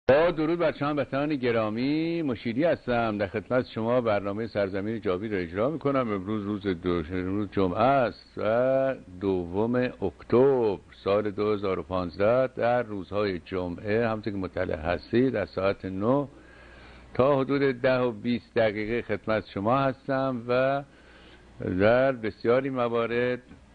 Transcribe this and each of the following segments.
با درود بر شما وطنان گرامی، مشیری هستم. در خدمت شما برنامه سرزمین جاوید را اجرا میکنم. امروز روز جمعه است و 2 اکتبر سال 2015. در روزهای جمعه همونطور که مطلع هستید از ساعت 9 تا حدود 10 و 20 دقیقه خدمت شما هستم و در بسیاری موارد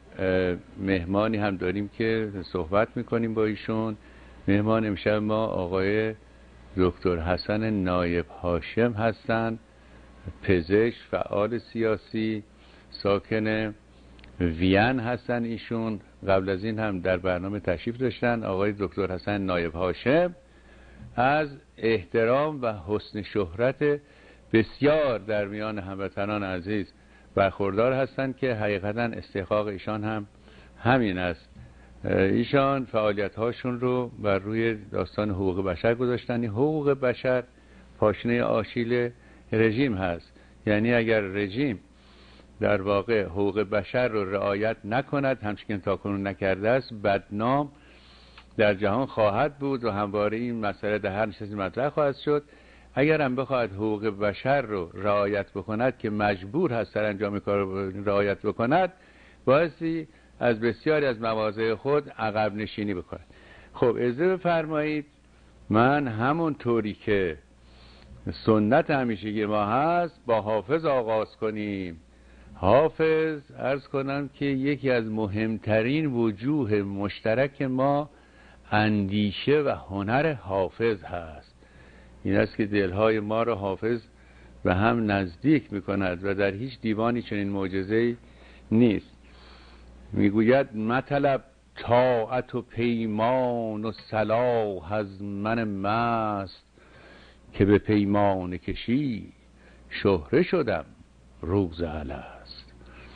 مهمانی هم داریم که صحبت میکنیم با ایشون. مهمان امشب ما آقای دکتر حسن نایب هاشم هستند، پزشک، فعال سیاسی، ساکن وین هستن. ایشون قبل از این هم در برنامه تشریف داشتن. آقای دکتر حسن نایب هاشم از احترام و حسن شهرت بسیار در میان هموطنان عزیز برخوردار هستند که حقیقتا استحقاق ایشان هم همین است. ایشان فعالیت هاشون رو بر روی داستان حقوق بشر گذاشتن. حقوق بشر پاشنه آشیل رژیم هست، یعنی اگر رژیم در واقع حقوق بشر رو رعایت نکند، همچنین تاکنون نکرده است، بدنام در جهان خواهد بود و همواره این مسئله در هر نشستی مطرح خواهد شد. اگر هم بخواهد حقوق بشر رو رعایت بکند که مجبور هست سرانجام کار رعایت بکند، بایستی از بسیاری از مواضع خود عقب نشینی بکند. خب اجازه بفرمایید من همونطوری که سنت همیشگی ما هست با حافظ آغاز کنیم. حافظ عرض کنم که یکی از مهمترین وجوه مشترک ما اندیشه و هنر حافظ هست. این است که دلهای ما را حافظ به هم نزدیک میکند و در هیچ دیوانی چنین معجزه‌ای نیست. میگوید مطلب طاعت و پیمان و صلاح از من مست، که به پیمان کشی شهره شدم روز الست.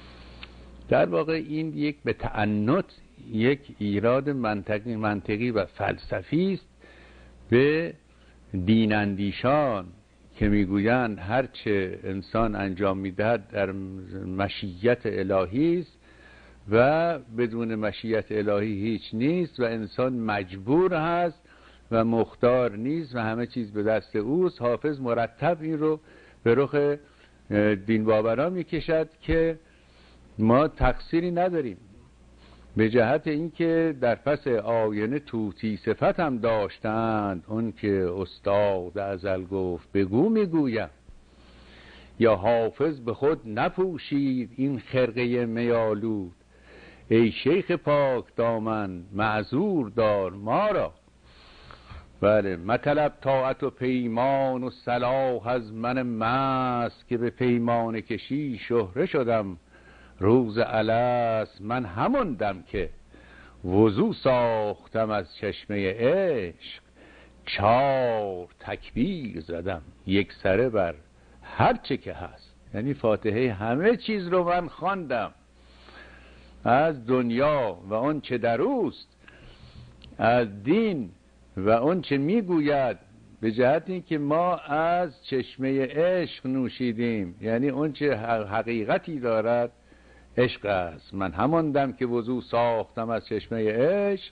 در واقع این یک به تعنت یک ایراد منطقی و فلسفی است به دین اندیشان که میگویند هرچه انسان انجام میدهد در مشیت الهی است و بدون مشیت الهی هیچ نیست و انسان مجبور هست و مختار نیست و همه چیز به دست اوست. حافظ مرتب این رو به رخ دین باوران میکشد که ما تقصیری نداریم، به جهت اینکه در پس آینه طوطی صفت هم داشتند، اون که استاد ازل گفت بگو میگویم. یا حافظ به خود نپوشید این خرقه میالود، ای شیخ پاک دامن معذور دار ما را. بله، مطلب طاعت و پیمان و صلاح از من مست، که به پیمان کشی شهره شدم روز الست. من همون دم که وضو ساختم از چشمه عشق، 4 تکبیر زدم یک سره بر هر چه که هست. یعنی فاتحه همه چیز رو من خواندم، از دنیا و اون چه در اوست، از دین و اون چه میگوید، به جهت این که ما از چشمه عشق نوشیدیم، یعنی اون چه حقیقتی دارد عشق است. من همان دم که وضو ساختم از چشمه عشق،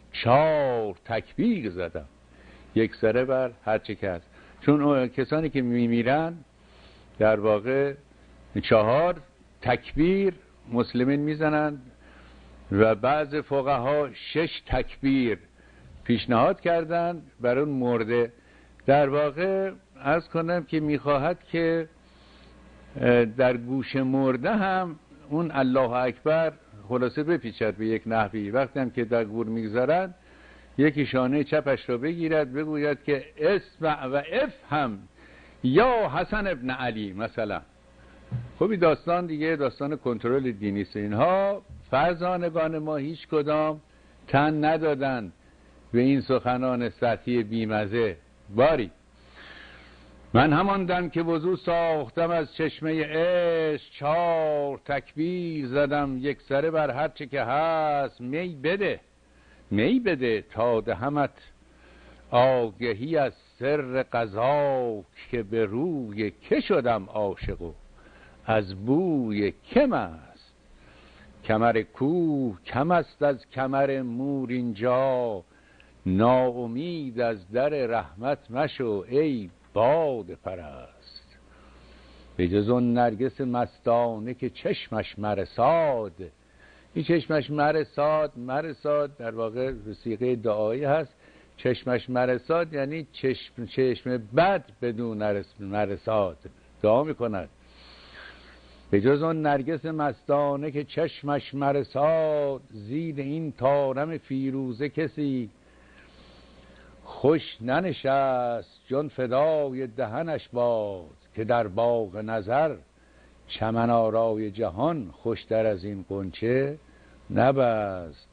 4 تکبیر زدم یک سره بر هر چه که هست. چون کسانی که میمیرن در واقع 4 تکبیر مسلمین میزنند و بعض فقها 6 تکبیر پیشنهاد کردند بر اون مرده. در واقع عرض کنم که میخواهد که در گوش مرده هم اون الله اکبر خلاصه بپیچد به یک نحوی. وقتی هم که در گور میگذارد یکی شانه چپش رو بگیرد بگوید که اسمع و افهم یا حسن ابن علی مثلا. خب این داستان دیگه داستان کنترل دینی است. اینها فرزانگان ما هیچ کدام تن ندادند به این سخنان سطحی بیمزه. باری من همان دم که وضو ساختم از چشمه عشق، 4 تکبیر زدم یک سره بر هر چه که هست. می بده تا دهمت آگهی از سر قضا، که به روی که شدم عاشق و از بوی کم است. کمر کوه کم است از کمر مور اینجا، ناامید از در رحمت مشو ای باد پرست. به جز اون نرگس مستانه که چشمش مرساد. این چشمش مرساد در واقع صیغه دعایی هست. چشمش مرساد یعنی چشم بد بدون مرساد دعا میکند. به جز اون نرگس مستانه که چشمش مرساد، زیر این طارم فیروزه کسی خوش ننشست، جان فدای دهنش باد. که در باغ نظر چمن آرای جهان، خوشتر از این غنچه نبست.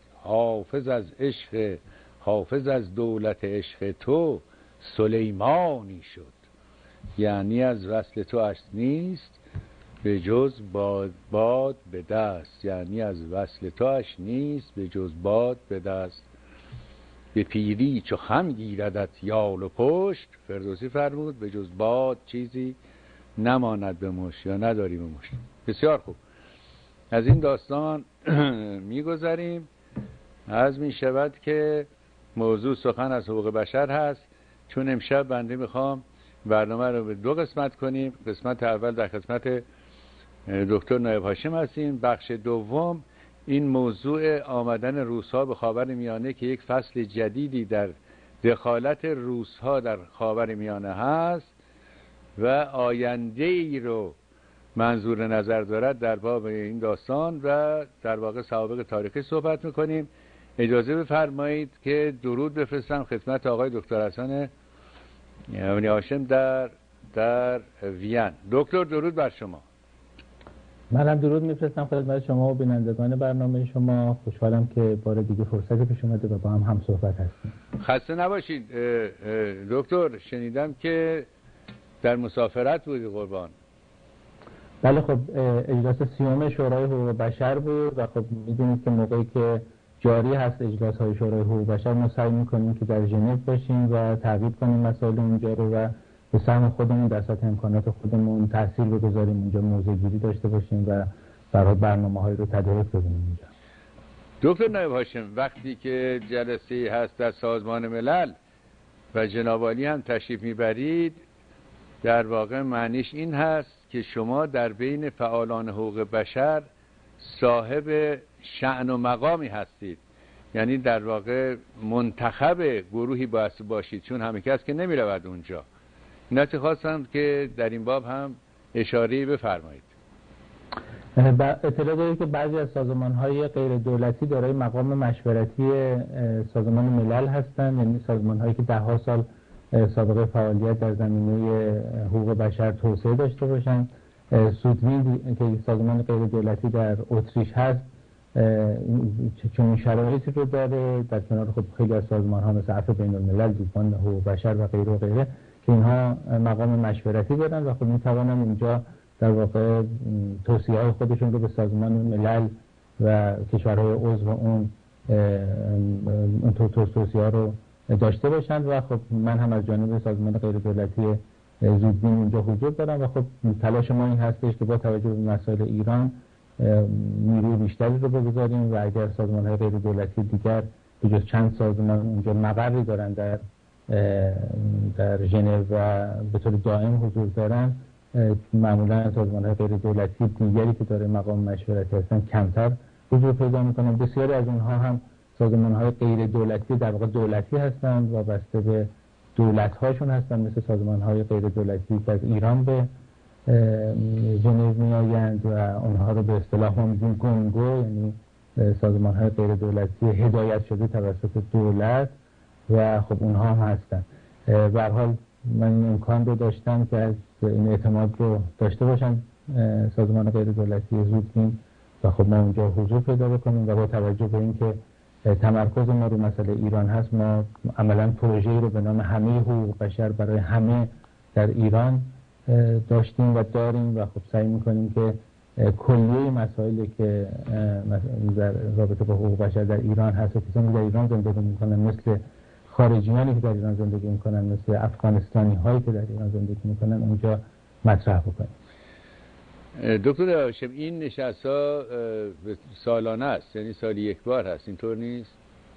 حافظ از دولت عشق تو سلیمانی شد. یعنی از وصل تو اش نیست به جز باد به دست. یعنی از وصل تو اش نیست به جز باد به دست. به پیری چو خم گیردت یال و پشت، فردوسی فرمود به جز باد چیزی نماند به مشت یا نداری به مشت. بسیار خوب، از این داستان میگذریم. از می شود که موضوع سخن از حقوق بشر هست. چون امشب بنده میخوام برنامه رو به 2 قسمت کنیم. قسمت اول در خدمت دکتر نایب هاشم هستیم. بخش دوم این موضوع آمدن روس‌ها به خاورمیانه که یک فصل جدیدی در دخالت روس‌ها در خاورمیانه هست و آینده ای رو منظور نظر دارد در باب این داستان و در واقع سوابق تاریخی صحبت میکنیم. اجازه بفرمایید که درود بفرستم خدمت آقای دکتر حسن هاشم در وین. دکتر درود بر شما. منم درود میفرستم خدمت شما و بینندگان برنامه شما. خوشحالم که بار دیگه فرصتی پیش اومده و با هم صحبت هستیم. خسته نباشید دکتر. شنیدم که در مسافرت بودی قربان. بله خب اجلاس 30 شورای حقوق بشر بود و خب میدونید که موقعی که جاری هست اجلاس های شورای حقوق بشر ما سعی میکنیم که در ژنو باشیم و تعقیب کنیم مسائل اونجا رو و به سهم خودمون در سطح امکانات خودمون تاثیر بگذاریم اونجا، موضع گیری داشته باشیم و برای برنامه‌های رو تدارک بدیم اونجا. دکتر نایب هاشم، وقتی که جلسه هست در سازمان ملل و جناب عالی هم تشریف میبرید، در واقع معنیش این هست که شما در بین فعالان حقوق بشر صاحب شأن و مقامی هستید. یعنی در واقع منتخب گروهی باید باشید، چون همه کس که نمی رود اونجا. نتی خواستم که در این باب هم اشاره بفرمایید. اطلاع دارید که بعضی از سازمان‌های غیر دولتی دارای مقام مشورتی سازمان ملل هستند، یعنی سازمان‌هایی که 10 سال سابقه فعالیت در زمینه حقوق بشر توسعه داشته باشند. سودویند که سازمان غیر دولتی در اتریش هست چون شرایطی رو داره، در کنار خب خیلی از سازمان‌ها مثل عفو بین‌الملل، دیوان حقوق بشر و غیره و غیره که اینها مقام مشورتی دارن و خب می‌توانن اینجا در واقع توصیه‌های خودشون رو به سازمان ملل و کشورهای عضو اون توصیه‌ها رو داشته باشند و خب من هم از جانب سازمان غیر دولتی زودبین اونجا حضور دارم و خب تلاش ما این هستش که با توجه به مسائل ایران نیروی بیشتری رو بگذاریم و اگر سازمان‌های غیر دولتی دیگر به جز چند سازمان اونجا مقری دارن در ژنو و به طور دائم حضور دارن، معمولا سازمان‌های غیر دولتی دیگری که داره مقام مشورتی هستن کمتر حضور پیدا می‌کنن. بسیاری از اونها هم سازمان‌های غیر دولتی در واقع دولتی هستند و بسته به دولت‌هاشون هستن، مثل سازمان‌های غیر دولتی که از ایران به ژنو میآیند و اونها رو به اصطلاح میگیم گونگو، یعنی سازمان‌های غیر دولتی هدایت شده توسط دولت و خب اونها هم هستن. به هر حال من این امکان رو داشتم که از این اعتماد رو داشته باشم سازمان غیر دولتی زودبین و خب ما اونجا حضور پیدا بکنیم و با توجه به اینکه تمرکز ما رو مسئله ایران هست، ما عملا پروژه‌ای رو به نام همه حقوق بشر برای همه در ایران داشتیم و داریم و خب سعی میکنیم که کلیه مسائلی که در رابطه با حقوق بشر در ایران هست و کسانی در ایران زندگی میکنن، مثل خارجیانی که در ایران زندگی میکنن، مثل افغانستانی هایی که در ایران زندگی میکنن، اونجا مطرح بکنیم. دکتر هاشم، این نشست ها سالانه است، یعنی سالی یک بار هست، اینطور نیست؟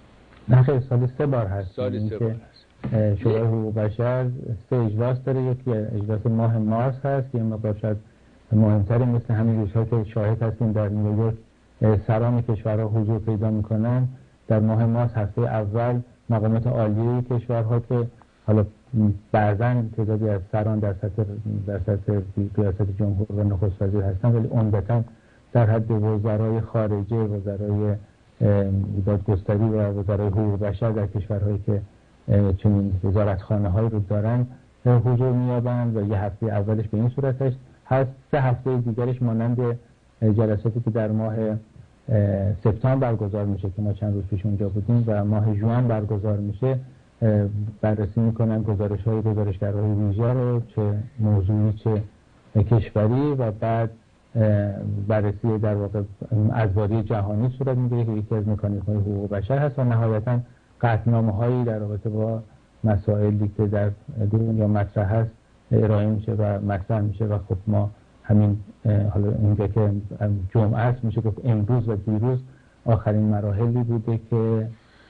نه خیلی سال 3 بار هست. سال 3 بار هست. شورای حقوق بشر 3 اجلاس داره. یکی اجلاس ماه مارس هست، یه مقدار شاید مهمتری، مثل همین روزها که شاهد هستیم در نیویورک سران کشورها حضور پیدا میکنن. در ماه مارس هفته اول مقامات عالی کشورها که حالا بعضا تعدادی از سران در سطح ریاست جمهور و نخست وزیر هستن، ولی عمدتا در حد وزرای خارجه، وزرای دادگستری و وزرای حقوق بشر در کشورهایی که چنین وزارتخانه‌هایی رو دارن حضور می‌یابند و یه هفته اولش به این صورت هست. 3 هفته دیگرش مانند جلساتی که در ماه سپتامبر برگزار میشه که ما چند روز پیش اونجا بودیم و ماه ژوئن برگزار میشه، بررسی میکنن گزارشگرهای ویژه رو، چه موضوعی چه کشوری، و بعد بررسی در واقع ادواری جهانی صورت میگیره که یکی از مکانیزم‌های حقوق بشر هست و نهایتاً قطعنامه‌هایی در رابطه با مسائلی که در دنیا مطرح هست ارائه میشه و مطرح میشه. و خب ما همین حالا اینجا که جمعه است میشه گفت امروز و دیروز آخرین مراحلی بوده که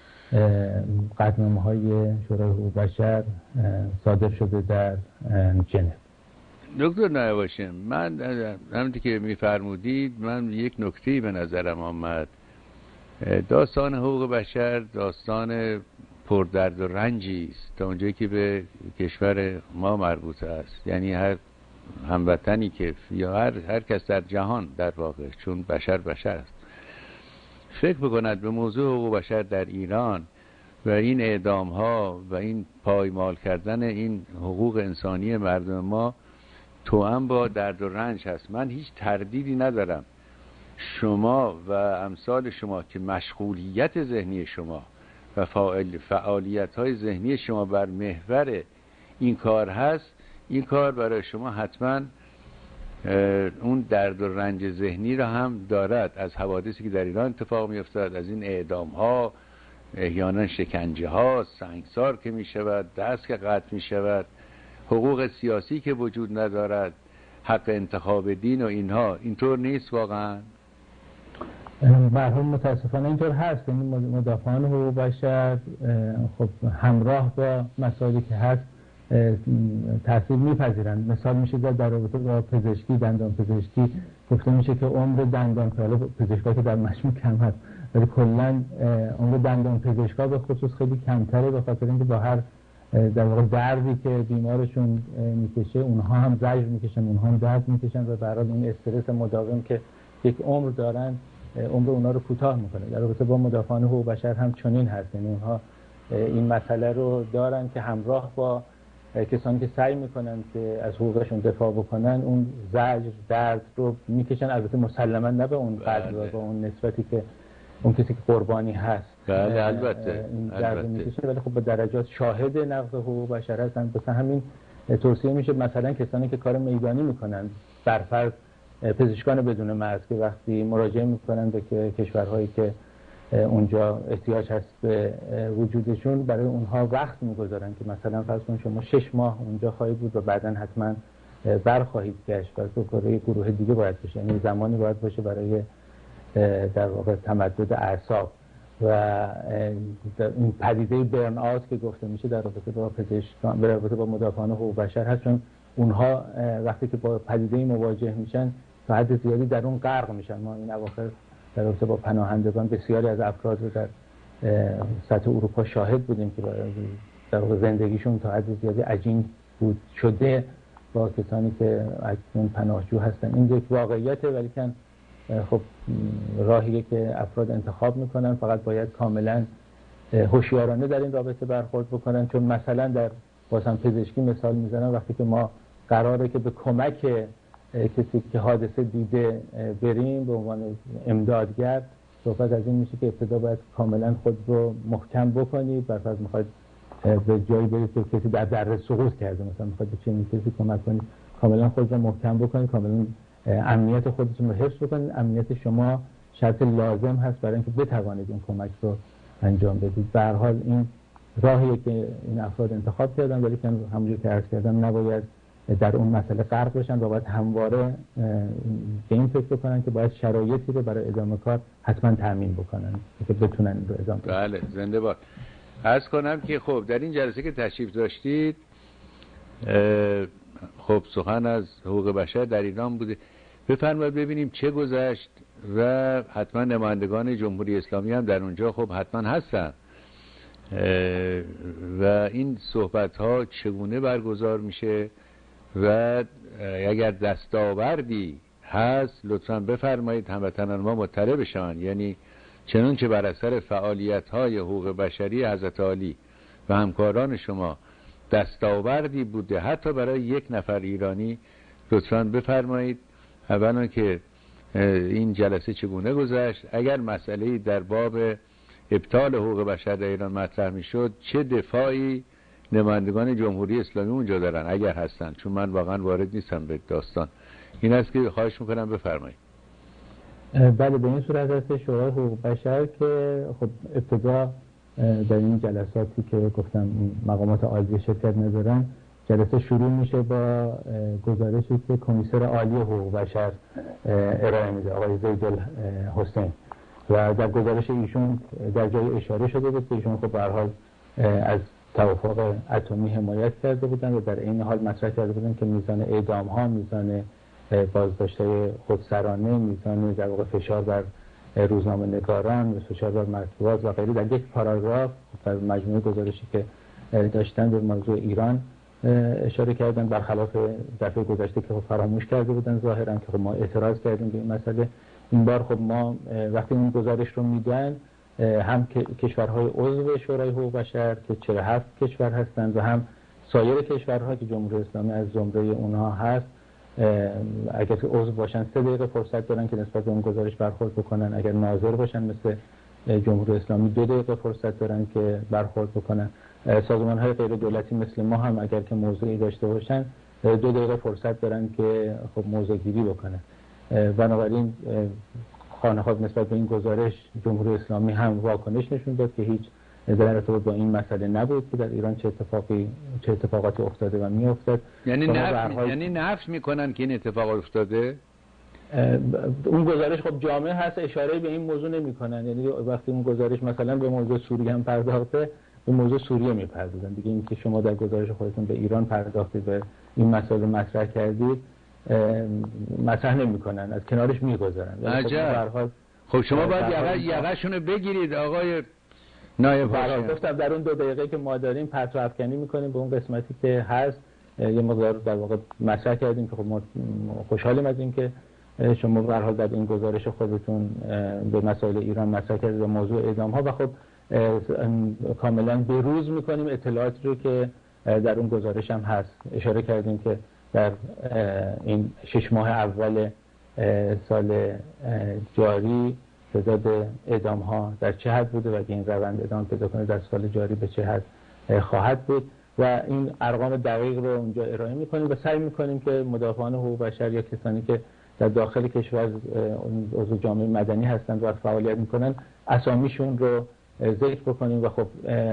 قطعنامه‌های شورای حقوق بشر صادر شده در ژنو. دکتر نایباشم، من همونطور که میفرمودید من یک نکته‌ای به نظرم آمد. داستان حقوق بشر داستان پردرد و رنجی است تا اونجایی که به کشور ما مربوط است. یعنی هر هموطنی که یا هر کس در جهان در واقع، چون بشر است، فکر بکند به موضوع حقوق بشر در ایران و این اعدام ها و این پایمال کردن این حقوق انسانی مردم ما توأم با درد و رنج هست. من هیچ تردیدی ندارم شما و امثال شما که مشغولیت ذهنی شما و فعالیت های ذهنی شما بر محور این کار هست، این کار برای شما حتما اون درد و رنج ذهنی را هم دارد، از حوادثی که در ایران اتفاق می افتاد، از این اعدام ها، احیانا شکنجه ها، سنگسار که می شود، دست که قطع می شود، حقوق سیاسی که وجود ندارد، حق انتخاب دین و اینها. اینطور نیست واقعا؟ مرحوم متاسفانه اینطور هست. یعنی مدافعان حقوق بشر خب همراه با مسائلی که هست تاثیر میپذیرند. مثال میشه در رابطه با پزشکی، دندان پزشکی گفته میشه که عمر دندان پزشکا که در مجموع کم هست، ولی کلا عمر دندان پزشکا به خصوص خیلی کمتره، به خاطر اینکه با هر در واقع دردی که بیمارشون میکشه اونها هم زجر میکشن، اونها هم درد میکشن و برای این استرس مداوم که یک عمر دارن عمر اونها رو کوتاه میکنه. در رابطه با مدافعان حقوق بشر هم چنین هست. یعنی اونها این مسئله رو دارن که همراه با کسانی که سعی میکنن که از حقوقشون دفاع بکنن اون زجر، درد رو میکشن. البته مسلما نه به اون قدر و به اون نسبتی که اون کسی که قربانی هست بله البته این درد میکشن، ولی خب به درجات شاهد نقض حقوق بشر هستن. مثلا همین توصیه میشه مثلا کسانی که کار میدانی میکنن، برفرض پزشکان بدون مرز، که وقتی مراجعه میکنن به کشورهایی که اونجا احتیاج هست به وجودشون، برای اونها وقت میگذارن که مثلا فرض کن شما 6 ماه اونجا خواهید بود و بعداً حتما برخواهید گشت و برای گروه دیگه باید بشه. یعنی زمانی باید باشه برای در واقع تمدد اعصاب و این پدیده برن آوت که گفته میشه در رابطه با پزشکان، در رابطه با مدافعان حقوق بشر هست، چون اونها وقتی که با پدیده مواجه میشن تا حد زیادی در اون غرق میشن. ما این اواخر در رابطه با پناهندگان بسیاری از افراد رو در سطح اروپا شاهد بودیم که در واقع زندگیشون تا حد زیادی عجین بود شده با کسانی که اکنون پناهجو هستن. این یک واقعیته، ولی کن خب راهیه که افراد انتخاب میکنن. فقط باید کاملا هوشیارانه در این رابطه برخورد بکنن، چون مثلا در بازم پزشکی مثال میزنن، وقتی که ما قراره که به کمک کسی که حادثه دیده بریم به عنوان امدادگر، صحبت از این میشه که ابتدا باید کاملا خود رو محکم بکنید. برفرض میخواید به جایی برید که کسی در دره سقوط کرده، مثلا میخواید به چنین کسی کمک کنید، کاملا خود رو محکم بکنید، کاملا امنیت خودتون رو حفظ بکنید. امنیت شما شرط لازم هست برای اینکه بتوانید این کمک رو انجام بدید. به هر حال این راهیه که این افراد انتخاب کردن، ولی که همونجور که عرض کردم نباید در اون مسئله غرق بشن و باید همواره به این فکر بکنن که باید شرایطی رو برای ادامه کار حتما تامین بکنن که بتونن این رو ادامه بدن. بله زنده باد. عرض کنم که خب در این جلسه که تشریف داشتید خب سخن از حقوق بشر در ایران بوده. بفرمایید ببینیم چه گذشت و حتما نمایندگان جمهوری اسلامی هم در اونجا خب حتما هستن و این صحبت ها چگونه برگزار میشه و اگر دستاوردی هست لطفا بفرمایید هموطنان ما مطلع بشن، یعنی چنانچه بر اثر فعالیت های حقوق بشری حضرت عالی و همکاران شما دستاوردی بوده حتی برای یک نفر ایرانی لطفا بفرمایید. اولا که این جلسه چگونه گذشت، اگر مسئله‌ای در باب ابطال حقوق بشر در ایران مطرح میشد چه دفاعی نمایندگان جمهوری اسلامی اونجا دارن اگر هستن، چون من واقعا وارد نیستم به داستان. این است که خواهش میکنم بفرمایید. بله به این صورت هست شورای حقوق بشر که خب ابتدا در این جلساتی که گفتم مقامات عالی شرکت ندارن، جلسه شروع میشه با گزارشی که کمیسر عالی حقوق بشر ارائه میده آقای زیدالحسین و در گزارش ایشون در جای اشاره شده بود که ایشون خب به هر حال از توافق اتمی حمایت کرده بودن و در این حال مطرح کرده بودن که میزان اعدام ها، میزان بازداشت‌های خودسرانه، میزان در واقع فشار بر روزنامه نگاران، فشار بر مطبوعات و غیره در یک پاراگراف در مجموعه گزارشی که داشتن به موضوع ایران اشاره کردن، برخلاف دفعه گذشته که فراموش کرده بودن ظاهرا که خب ما اعتراض کردیم به این مسئله. این بار خب ما وقتی این گزارش رو میدن هم کشورهای عضو شورای حقوق بشر که 47 کشور هستند و هم سایر کشورها که جمهوری اسلامی از زمره اونها هست، اگر عضو باشن 3 دقیقه فرصت دارن که نسبت به اون گزارش برخورد بکنن، اگر ناظر باشن مثل جمهوری اسلامی 2 دقیقه فرصت دارن که برخورد بکنن، سازمان‌های غیر دولتی مثل ما هم اگر که موضوعی داشته باشن 2 دقیقه فرصت دارن که خب موضوع گیری بکنن. بنابراین خانه‌خواب نسبت به این گزارش جمهوری اسلامی هم واکنش نشون داد که هیچ در ارتباط با این مسئله نبود که در ایران چه اتفاقاتی افتاده و میافتاد. یعنی نفی میکنن که این اتفاق افتاده؟ اون گزارش خب جامع هست، اشاره به این موضوع نمیکنن. یعنی وقتی اون گزارش مثلا به موضوع سوریه هم پرداخته به موضوع سوریه میپردازن دیگه. اینکه شما در گزارش خودتون به ایران پرداختید به این مسئله مطرح کردید مطرح نمیکنن، از کنارش میگذارن. عجب. خب شما باید یقه‌شون بگیرید آقای نایب حاکم. گفتم در اون 2 دقیقه که ما داریم پرتو افکنی میکنیم به اون قسمتی که هست. یه مقدار در واقع مطرح کردیم که خب ما خوشحالیم از این که شما به هر حال در این گزارش خودتون به مسائل ایران مطرح کردید و موضوع اعدام ها و خب کاملا بروز میکنیم اطلاعاتی رو که در اون گزارش هم هست. اشاره کردیم که در این 6 ماه اول سال جاری تعداد اعدام ها در چه حد بوده و که این روند ادامه پیدا کنه در سال جاری به چه حد خواهد بود و این ارقام دقیق رو اونجا ارائه میکنیم و سعی میکنیم که مدافعان حقوق بشر یا کسانی که در داخل کشور عضو جامعه مدنی هستند و فعالیت میکنن اسامیشون رو ذکر بکنیم و خب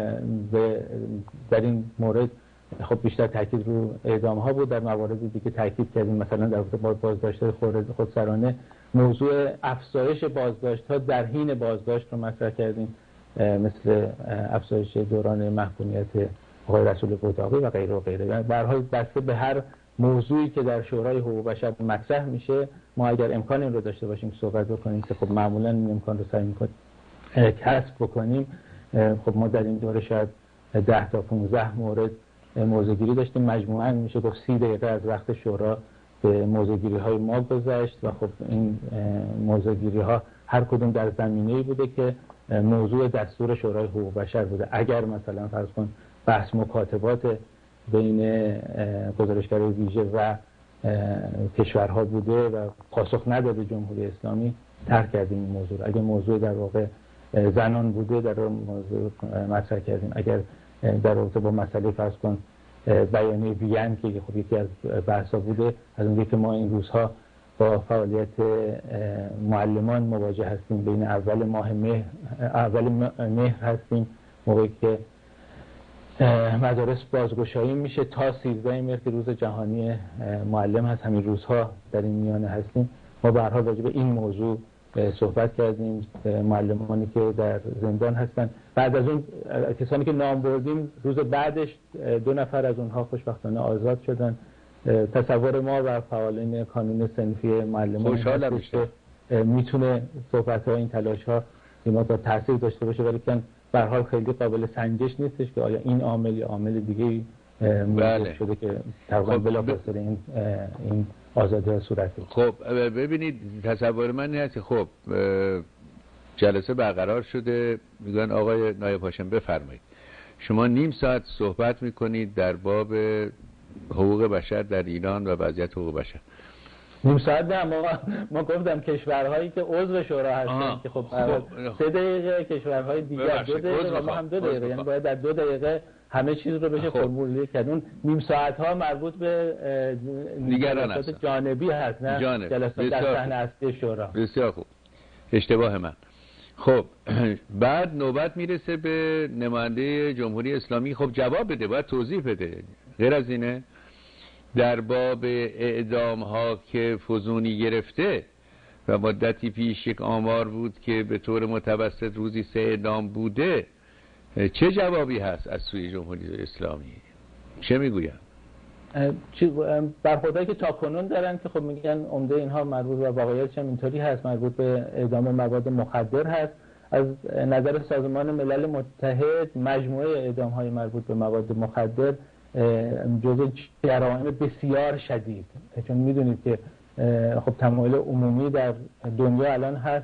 در این مورد خب بیشتر تاکید رو اعدام ها بود. در موارد دیگه تاکید کردیم مثلا در بازداشت خودسرانه موضوع افزایش بازداشت ها در حین بازداشت رو مطرح کردیم، مثل افزایش دوران محکومیت آقای رسول بوداقی و غیره و غیره. به هر حال بسته به هر موضوعی که در شورای حقوق بشر مطرح میشه ما اگر امکان این رو داشته باشیم صحبت بکنیم که خب معمولا این امکان رو سعی میکنیم کسب بکنیم. خب ما در این دوره شاید 10 تا 15 مورد موضوعگیری داشتیم، مجموعاً میشه گفت 30 دقیقه از وقت شورا به موضوعگیری های ما گذشت و خب این موضوعگیری ها هر کدوم در زمینه‌ای بوده که موضوع دستور شورای حقوق بشر بوده. اگر مثلا فرض کن بحث مکاتبات بین گزارشگرای ویژه و کشورها بوده و پاسخ نداده جمهوری اسلامی ترک کردیم این موضوع. اگر موضوع در واقع زنان بوده در موضوع مطرح کردیم. اگر در رابطه با مسئله فرض کن بیانیه وین که خب یکی از بحثا بوده، از اونجایی که ما این روزها با فعالیت معلمان مواجه هستیم، بین اول ماه مهر هستیم، موقعی که مدارس بازگشایی میشه تا 13 مهر که روز جهانی معلم هست. همین روزها در این میانه هستیم. ما به هر حال راجع به این موضوع صحبت کردیم. معلمانی که در زندان هستن، بعد از اون کسانی که نام بردیم، روز بعدش 2 نفر از اونها خوشبختانه آزاد شدن. تصور ما و فعالین کانون صنفی معلمان خوشحالم میتونه صحبت‌ها، این تلاش‌ها اینا با تاثیر داشته باشه، ولی که به هر حال خیلی قابل سنجش نیستش که آیا این عامل یا عامل دیگه‌ای موجب شده که تقریبا بلافاصله این آزادی صورت بگیره. خب ببینید، تصور من اینه که خب جلسه برقرار شده، میگن آقای نایب هاشم بفرمایید شما نیم ساعت صحبت میکنید در باب حقوق بشر در ایران و وضعیت حقوق بشر. نیم ساعت نه، ما گفتم کشورهایی که عضو شورا هستن که خب 3 دقیقه، کشورهای دیگر 2 دقیقه و ما هم 2 دقیقه، یعنی باید در 2 دقیقه همه چیز رو بشه فرموله کرد. اون نیم ساعت ها مربوط به جلسات جانبی هست، نه جلسات در صحنه اصلی شورا. بسیار خوب، اشتباه من. خب بعد نوبت میرسه به نماینده جمهوری اسلامی، خب جواب بده، باید توضیح بده. غیر از اینه در باب اعدام ها که فزونی گرفته و مدتی پیش یک آمار بود که به طور متوسط روزی 3 اعدام بوده، چه جوابی هست از سوی جمهوری اسلامی؟ چه میگوین؟ برخوردهایی که تاکنون دارن که خب میگن عمده اینها مربوط به واقعیتش هم اینطوری هست، مربوط به اعدام مواد مخدر هست. از نظر سازمان ملل متحد مجموعه اعدام های مربوط به مواد مخدر جزء جرائم بسیار شدید، چون میدونید که خب تمایل عمومی در دنیا الان هست،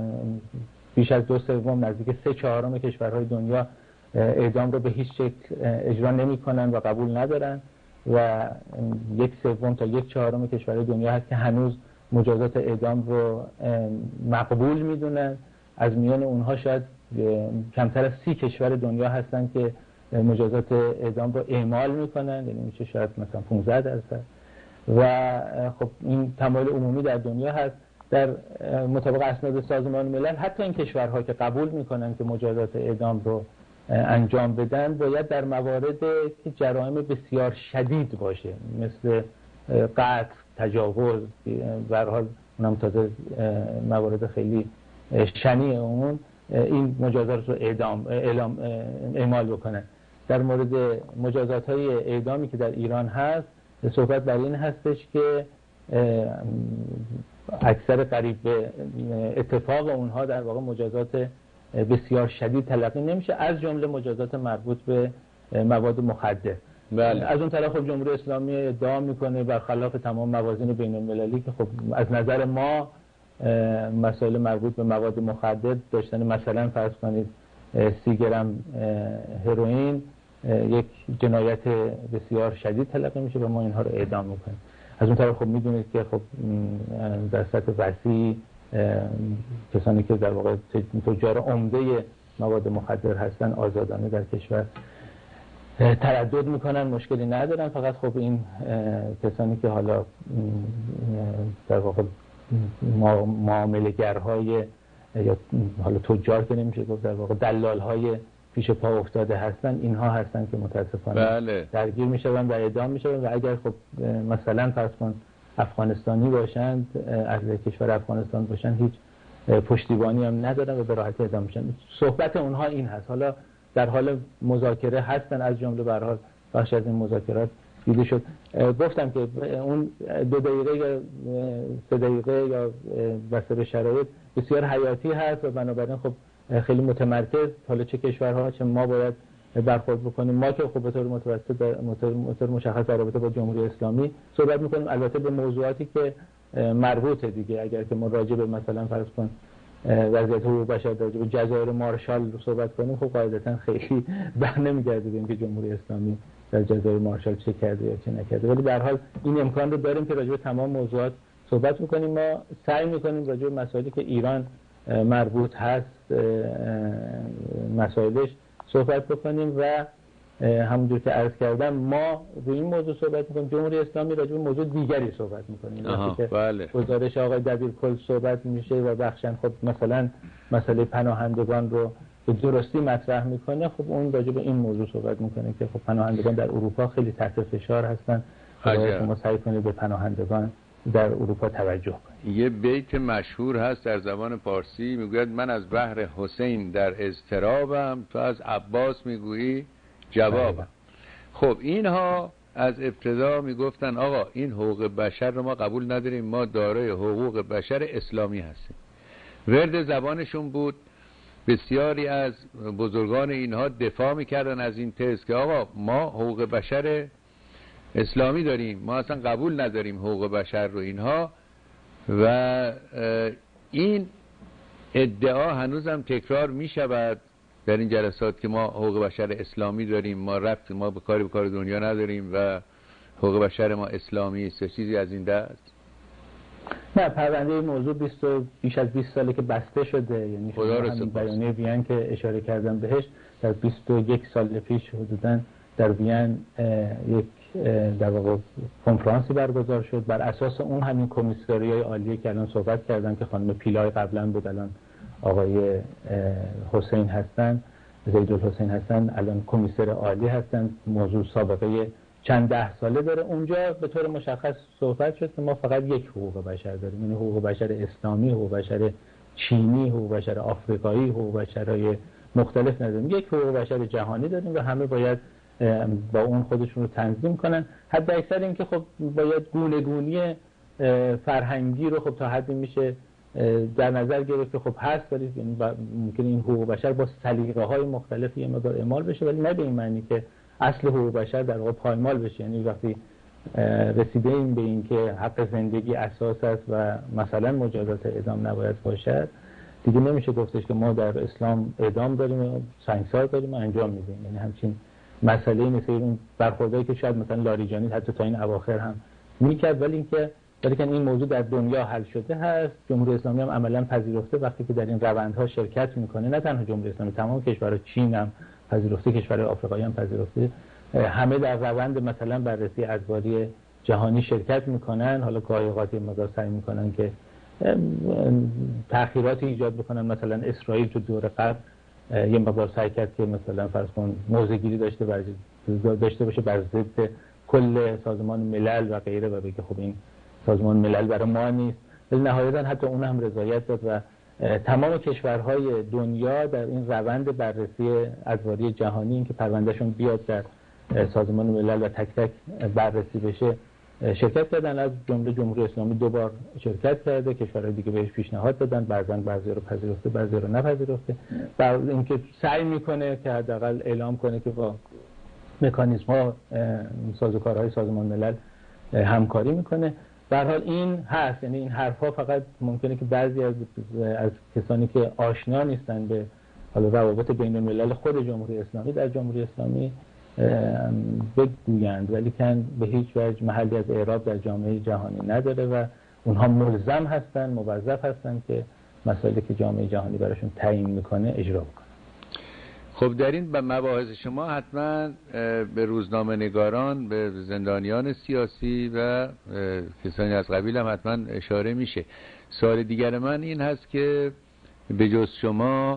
بیش از 2/3 نزدیک 3/4 کشورهای دنیا اعدام رو به هیچ شکل اجرا نمی‌کنن و قبول ندارن و 1/3 تا 1/4 کشورهای دنیا هست که هنوز مجازات اعدام رو مقبول میدونن. از میان اونها شاید کمتر از 30 کشور دنیا هستن که مجازات اعدام رو اعمال میکنن، یعنی میشه شاید مثلا 15%. و خب این تمایل عمومی در دنیا هست. در مطابق اسناد سازمان ملل حتی این کشورها که قبول میکنن که مجازات اعدام رو انجام بدن، باید در موارد که جرائم بسیار شدید باشه، مثل قتل، تجاوز، به هر حال اونم تازه موارد خیلی شنیع اون، این مجازات رو اعمال بکنن. در مورد مجازات های اعدامی که در ایران هست، صحبت بر این هستش که اکثر قریب به اتفاق اونها در واقع مجازات بسیار شدید تلقی نمیشه، از جمله مجازات مربوط به مواد مخدر. بله. از اون طرف خب جمهوری اسلامی ادعا میکنه برخلاف تمام موازین بین المللی که خب از نظر ما مسائل مربوط به مواد مخدر داشتن مثلا فرض کنید 30 گرم هروئین یک جنایت بسیار شدید تلقی میشه و ما اینها رو اعدام میکنیم. از اون طرف خب میدونید که خب در سطح وسیع کسانی که در واقع تجار عمده مواد مخدر هستن آزادانه در کشور تردد میکنن، مشکلی ندارن. فقط خب این کسانی که حالا در واقع معامله‌گرهای یا حالا تجار که نمیشه گفت، در واقع دلال‌های پیش پا افتاده هستن، اینها هستن که متاسفانه درگیر میشن و اعدام میشن. و اگر خب مثلا فرض کن افغانستانی باشند، اهل کشور افغانستان باشن، هیچ پشتیبانی هم ندارن و به راحتی اعدام میشن. صحبت اونها این هست. حالا در حال مذاکره هستن، از جمله به هر حال بخش از این مذاکرات دیده شد. گفتم که اون 2 دقیقه یا 3 دقیقه یا بسته شرایط بسیار حیاتی هست و بنابراین خب خیلی متمرکز حالا چه کشورها چه ما باید برخورد بکنیم. ما که خب به طور متوسط مشخص در رابطه با جمهوری اسلامی صحبت میکنیم، البته به موضوعاتی که مربوطه دیگه. اگر که ما راجع به مثلا فرض کن وضعیت حقوق بشر، راجع به جزایر مارشال رو صحبت کنیم، خب قاعدتا خیلی بر نمیگرده ببینیم که جمهوری اسلامی در جزایر مارشال چه کرده یا چه نکرده، ولی به هر حال این امکان رو داریم که راجع به تمام موضوعات صحبت میکنیم. ما سعی میکنیم راجع به مسائلی که ایران مربوط هست مسائلش صحبت بکنیم و همونجور که عرض کردم ما روی این موضوع صحبت میکنیم. جمهوری اسلامی راجع به موضوع دیگری صحبت میکنیم. بله. گزارش آقای دبیرکل صحبت میشه و بخشن خب مثلا مسئله پناهندگان رو به درستی مطرح میکنه، خب اون راجع به این موضوع صحبت میکنه که خب پناهندگان در اروپا خیلی تحت فشار هستن، شما سعی کنید به پناهندگان در اروپا توجه کنید. یه بیت مشهور هست در زبان پارسی میگوید من از بحر حسین در اضطرابم، تو از عباس میگویی جوابم. خب اینها از ابتدا میگفتن آقا این حقوق بشر رو ما قبول نداریم، ما دارای حقوق بشر اسلامی هستیم. ورد زبانشون بود. بسیاری از بزرگان اینها دفاع میکردن از این تز که آقا ما حقوق بشر اسلامی داریم، ما اصلا قبول نداریم حقوق بشر رو اینها. و این ادعا هنوزم تکرار میشود در این جلسات که ما حقوق بشر اسلامی داریم، ما به کار دنیا نداریم و حقوق بشر ما اسلامی است. چیزی از این دست؟ نه، پرونده این موضوع بیش از 20 ساله که بسته شده، یعنی خدا رو همین بیانیه وین که اشاره کردم بهش در 21 سال پیش حدوداً در وین یک در واقع کنفرانسی برگزار شد. بر اساس اون همین کمیساریای عالی که الان صحبت کردم که خانم پیلای قبلا بود، الان آقای حسین هستن، زیدالحسین هستن، الان کمیسر عالی هستن. موضوع سابقه چند ده ساله داره. اونجا به طور مشخص صحبت شد که ما فقط یک حقوق بشر داریم، یعنی حقوق بشر اسلامی، حقوق بشر چینی، حقوق بشر آفریقایی، حقوق بشرهای مختلف نداریم. یک حقوق بشر جهانی داریم و همه باید با اون خودشون رو تنظیم کنن. حد اکثر این که خب باید گونه‌گونی فرهنگی رو خب تا حدی میشه در نظر گرفت که خب هست، ولی یعنی ممکن این حقوق بشر با سلیقه‌های مختلفی یه مقدار اعمال بشه، ولی نه به این معنی که اصل حقوق بشر در واقع پایمال بشه. یعنی وقتی رسیده این به این که حق زندگی اساس است و مثلا مجازات اعدام نباید باشد، دیگه نمیشه گفتش که ما در اسلام اعدام داریم و سنگسار داریم و انجام میدیم. یعنی همچین مسئله مثل اون برخوردایی که شاید مثلا لاریجانی حتی تا این اواخر هم میکرد، ولی این موضوع در دنیا حل شده هست. جمهوری اسلامی هم عملا پذیرفته وقتی که در این روندها شرکت میکنه، نه تنها جمهوری اسلامی، تمام کشورها، چین هم پذیرفته، کشورهای آفریقایی هم پذیرفته، همه در روند مثلا بررسی ادواری جهانی شرکت میکنن. حالا گاهی اوقات مقدار سعی میکنن که تأخیراتی ایجاد بکنن. مثلا اسرائیل تو دوره قبل یه مقدار سعی کرد که مثلا فرض کن موضع‌گیری داشته باشه بر ضد کل سازمان ملل و غیره و بگه خب این سازمان ملل برای ما نیست، ولی نهایتاً حتی اون هم رضایت داد و تمام کشورهای دنیا در این روند بررسی ادواری جهانی، این که پروندهشون بیاد در سازمان ملل و تک تک بررسی بشه، شرکت کردن. از جمله جمهوری اسلامی 2 بار شرکت کرده، کشورهای دیگه بهش پیشنهاد دادن، بعضی رو پذیرفته، بعضی رو نپذیرفته. در اینکه سعی میکنه که حداقل اعلام کنه که با مکانیزم‌ها سازوکارهای سازمان ملل همکاری میکنه. به هر حال این هست، یعنی این حرفا فقط ممکنه که بعضی از کسانی که آشنا نیستن به حالا روابط بین الملل خود جمهوری اسلامی در جمهوری اسلامی بگویند، ولی کن به هیچ وجه محلی از اعراب در جامعه جهانی نداره و اونها ملزم هستن، موظف هستن که مسائلی که جامعه جهانی براشون تعیین میکنه اجرا بکنن. خب در این مباحث شما حتما به روزنامه نگاران، به زندانیان سیاسی و کسانی از قبیل هم حتما اشاره میشه. سوال دیگر من این هست که به جز شما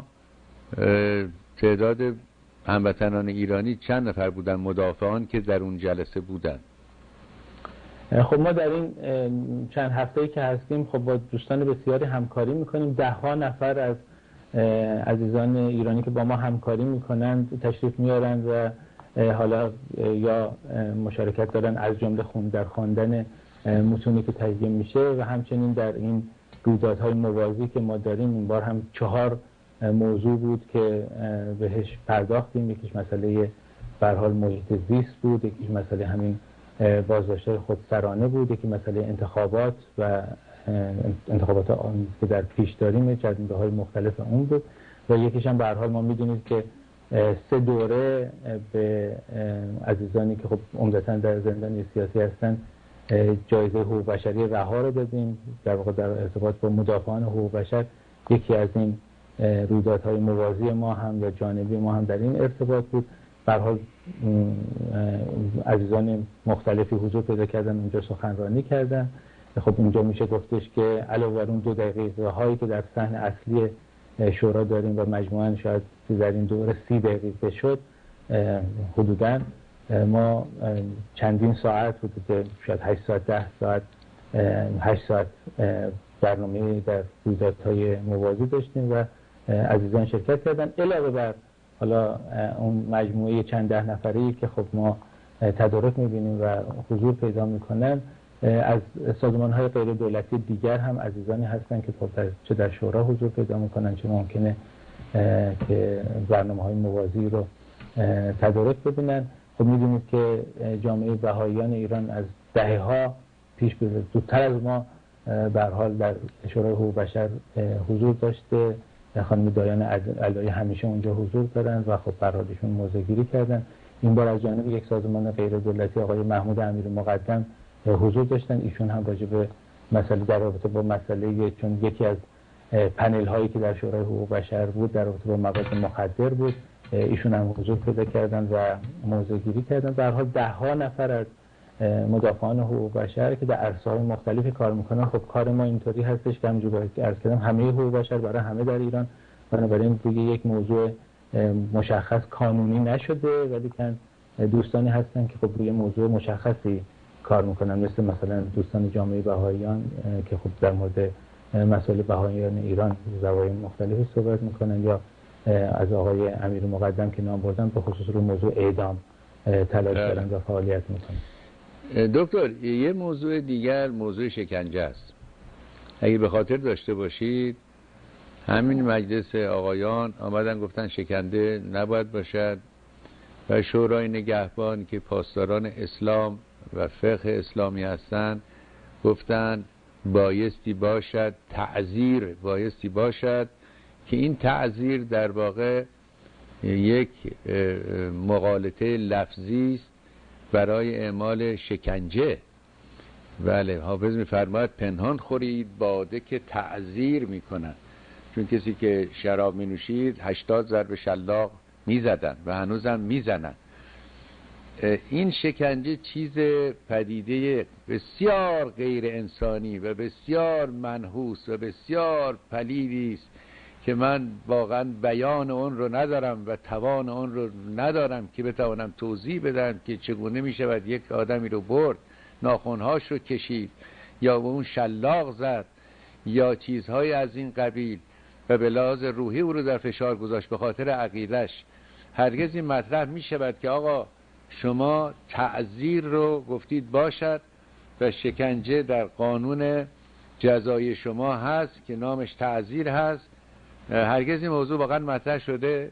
تعداد هموطنان ایرانی چند نفر بودن مدافعان که در اون جلسه بودن؟ خب ما در این چند هفته‌ای که هستیم خب با دوستان بسیاری همکاری میکنیم. 10 نفر از عزیزان ایرانی که با ما همکاری میکنن تشریف میارن و حالا یا مشارکت دارن از جمله در خواندن متونی که تهیه میشه و همچنین در این رویدادهای موازی که ما داریم. این بار هم 4 موضوع بود که بهش پرداختیم. یکیش مسئله به هر حال محیط زیست بود، یکیش مسئله همین بازداشت خودسرانه بود، یکی مسئله انتخابات و انتخابات آن که در پیش داریم، جنبه‌های مختلف اون بود و یکیش هم به هر حال ما می‌دونید که 3 دوره به عزیزانی که خب عمدتاً در زندان سیاسی هستن جایزه حقوق بشری رها رو دادیم. در واقع در ارتباط با مدافعان حقوق بشر یکی از این رویدادهای موازی ما هم یا جانبی ما هم در این ارتباط بود. به هر حال عزیزان مختلفی حضور پیدا کردن، اونجا سخنرانی کردن. خب اونجا میشه گفتش که علاوه بر اون 2 دقیقه هایی که در صحن اصلی شورا داریم و مجموعاً شاید در این دوره 30 دقیقه شد حدوداً ما چندین ساعت حدود شاید 8 ساعت 10 ساعت 8 ساعت برنامه در رویدادهای موازی داشتیم و عزیزان شرکت کردن، علاوه بر حالا اون مجموعه چند ده نفری که خب ما تدارک می‌بینیم و حضور پیدا می‌کنن. از سازمان‌های غیر دولتی دیگر هم عزیزانی هستن که خب چه در شورا حضور پیدا می‌کنن، چه ممکنه که برنامه‌های موازی رو تدارک ببینن. خب می‌دونید که جامعه بهائیان ایران از دهه‌ها پیش بره زودتر از ما به هر حال در شورای حقوق بشر حضور داشته. خانم دایان علایی همیشه اونجا حضور دارن و خب برادشون موضع‌گیری کردن. این بار از جانب یک سازمان غیر دولتی آقای محمود امیر مقدم حضور داشتن. ایشون هم راجع به مسئله در رابطه با مسئله، چون یکی از پنل هایی که در شورای حقوق بشر بود در رابطه با مواد مخدر بود، ایشون هم حضور پیدا کردن و موضع‌گیری کردن. به هر حال ده ها نفر از مدافعان حقوق بشر که در عرصه‌های مختلفی کار میکنن. خب کار ما اینطوری هستش که همونجوری که عرض کردم همه حقوق بشر برای همه در ایران، بنابراین دیگه یک موضوع مشخص قانونی نشده، ولی که دوستانی هستن که خب روی موضوع مشخصی کار میکنن، مثلا دوستان جامعه بهائیان که خب در مورد مسائل بهائیان ایران زوایای مختلفی صحبت میکنن، یا از آقای امیر مقدم که نام بردن به خصوص رو موضوع اعدام تلاش دارن و فعالیت میکنن. دکتر یه موضوع دیگر موضوع شکنجه است. اگه به خاطر داشته باشید همین مجلس آقایان آمدن گفتن شکنجه نباید باشد و شورای نگهبان که پاسداران اسلام و فقه اسلامی هستند گفتن بایستی باشد، تعزیر بایستی باشد، که این تعزیر در واقع یک مغالطه لفظی است برای اعمال شکنجه. بله، حافظ می‌فرماید پنهان خورید باده که تعزیر میکنن، چون کسی که شراب می‌نوشید 80 ضرب شلاق میزدن و هنوزم میزنن. این شکنجه چیز پدیده بسیار غیر انسانی و بسیار منحوس و بسیار پلیدی است که من واقعا بیان اون رو ندارم و توان اون رو ندارم که بتوانم توضیح بدم که چگونه می شود یک آدمی رو برد، ناخنهاش رو کشید یا به اون شلاق زد یا چیزهای از این قبیل و به لحاظ روحی او رو در فشار گذاشت به خاطر عقیدش. هرگز این مطرح می شود که آقا شما تعزیر رو گفتید باشد و شکنجه در قانون جزایی شما هست که نامش تعزیر هست. هرگز این موضوع واقعا مطرح شده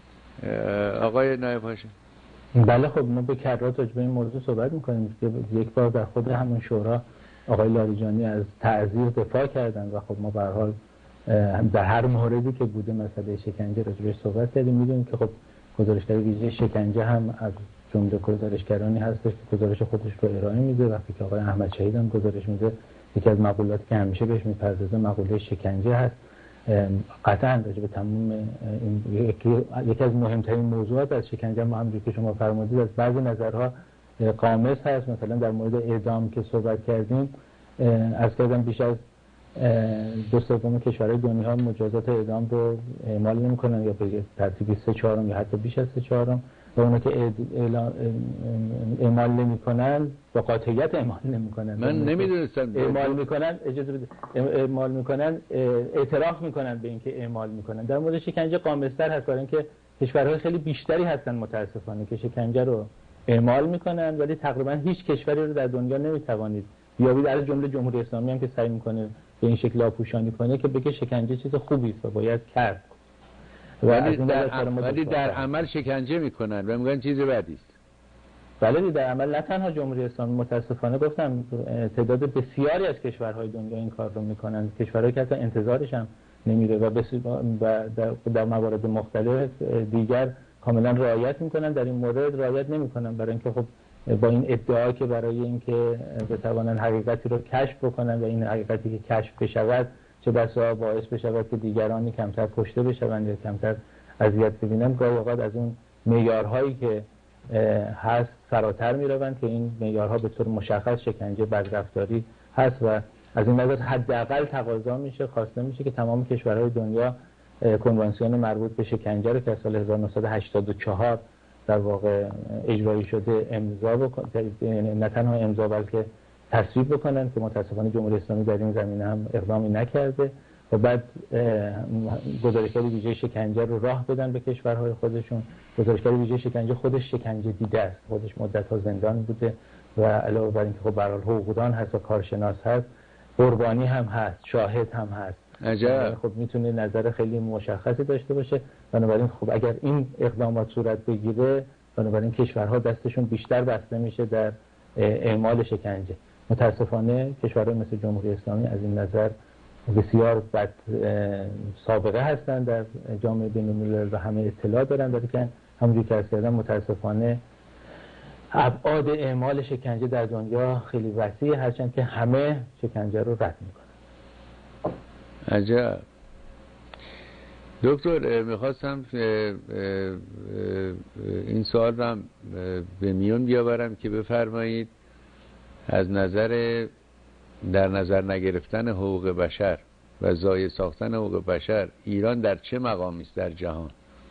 آقای نایب هاشم؟ بله، خب ما به کرات راجع به این موضوع صحبت میکنیم که یک بار در خود همون شورا آقای لاریجانی از تعزیر دفاع کردن و خب ما به هر حال در هر موردی که بوده مسئله شکنجه راجع بهش صحبت کردیم. میدونیم که خب گزارشگر ویژه شکنجه هم از جمله گزارشگرانی هستش که گزارش خودش رو ارائه میده. وقتی که آقای احمد شهید هم گزارش میده، یکی از مقولاتی که همیشه بهش میپردازه مقوله شکنجه هست. قطعا راجع به تمام این یکی از مهمترین موضوعات از شکنجه ما همونجوری که شما فرمودید از بعضی نظرها قامص هست. مثلا در مورد اعدام که صحبت کردیم، از کردم بیش از 2/3 کشورهای دنیا مجازات اعدام رو اعمال نمی‌کنن یا به ترتیبی 3/4 یا حتی بیش از 3/4، و اونا که اعمال نمی‌کنن با قاطعیت اعمال نمی‌کنن. من نمی‌دونستم اعمال می‌کنن، اجازه بده، اعمال می‌کنن، اعتراف می‌کنن به اینکه اعمال می‌کنن. در مورد شکنجه قامص‌تر هست، برای اینکه کشورهای خیلی بیشتری هستن متأسفانه که شکنجه رو اعمال می‌کنن، ولی تقریبا هیچ کشوری رو در دنیا نمی‌توانید بیابید، از جمله جمهوری اسلامی هم که سعی می‌کنه به این شکل آپوشانی کنه که بگه شکنجه چیز خوبی است و باید کرد، ولی در عمل شکنجه میکنن و میگن چیز بدی است. بله، در عمل نه تنها جمهوری اسلامی، متاسفانه گفتم تعداد بسیاری از کشورهای دنیا این کار رو میکنن، کشورهایی که حتی انتظارش هم نمیره و در موارد مختلف دیگر کاملا رعایت میکنن، در این مورد رعایت نمیکنن، برای اینکه خب با این ادعا که برای اینکه بتوانن حقیقتی رو کشف بکنن و این حقیقتی که کشف بشود چه بسا باعث بشود که دیگرانی کمتر کشته بشوند یا کمتر اذیت ببینن، گاهی اوقات از اون معیارهایی که هست فراتر میروند که این معیارها به طور مشخص شکنجه، بدرفتاری هست و از این نظر حداقل تقاضا میشه، خواسته میشه که تمام کشورهای دنیا کنوانسیون مربوط به شکنجه رو که سال 1984 در واقع اجرایی شده امضا بکنن، نه تنها امضا بلکه تصویب بکنن که متاسفانه جمهوری اسلامی در این زمینه هم اقدامی نکرده و بعد گزارشگر ویژه شکنجه رو راه بدن به کشورهای خودشون. گزارشگر ویژه شکنجه خودش شکنجه دیده است، خودش مدت‌ها زندان بوده و علاوه بر اینکه خب به هر حال حقوقدان هست و کارشناس هست، قربانی هم هست، شاهد هم هست. عجب. خب میتونه نظر خیلی مشخصی داشته باشه. بنابراین خب اگر این اقدامات صورت بگیره، بنابراین کشورها دستشون بیشتر بسته میشه در اعمال شکنجه. متاسفانه کشورهای مثل جمهوری اسلامی از این نظر بسیار بد سابقه هستند در جامعه بین‌الملل و همه اطلاع دارن، ولی که همونجوری که عرض کردم متاسفانه ابعاد اعمال شکنجه در دنیا خیلی وسیع، هرچند که همه شکنجه رو رد میکنن. عجب. دکتر میخواستم این سوال رو هم به میون بیاورم که بفرمایید از نظر در نظر نگرفتن حقوق بشر و ضایع ساختن حقوق بشر ایران در چه مقامی است در جهان؟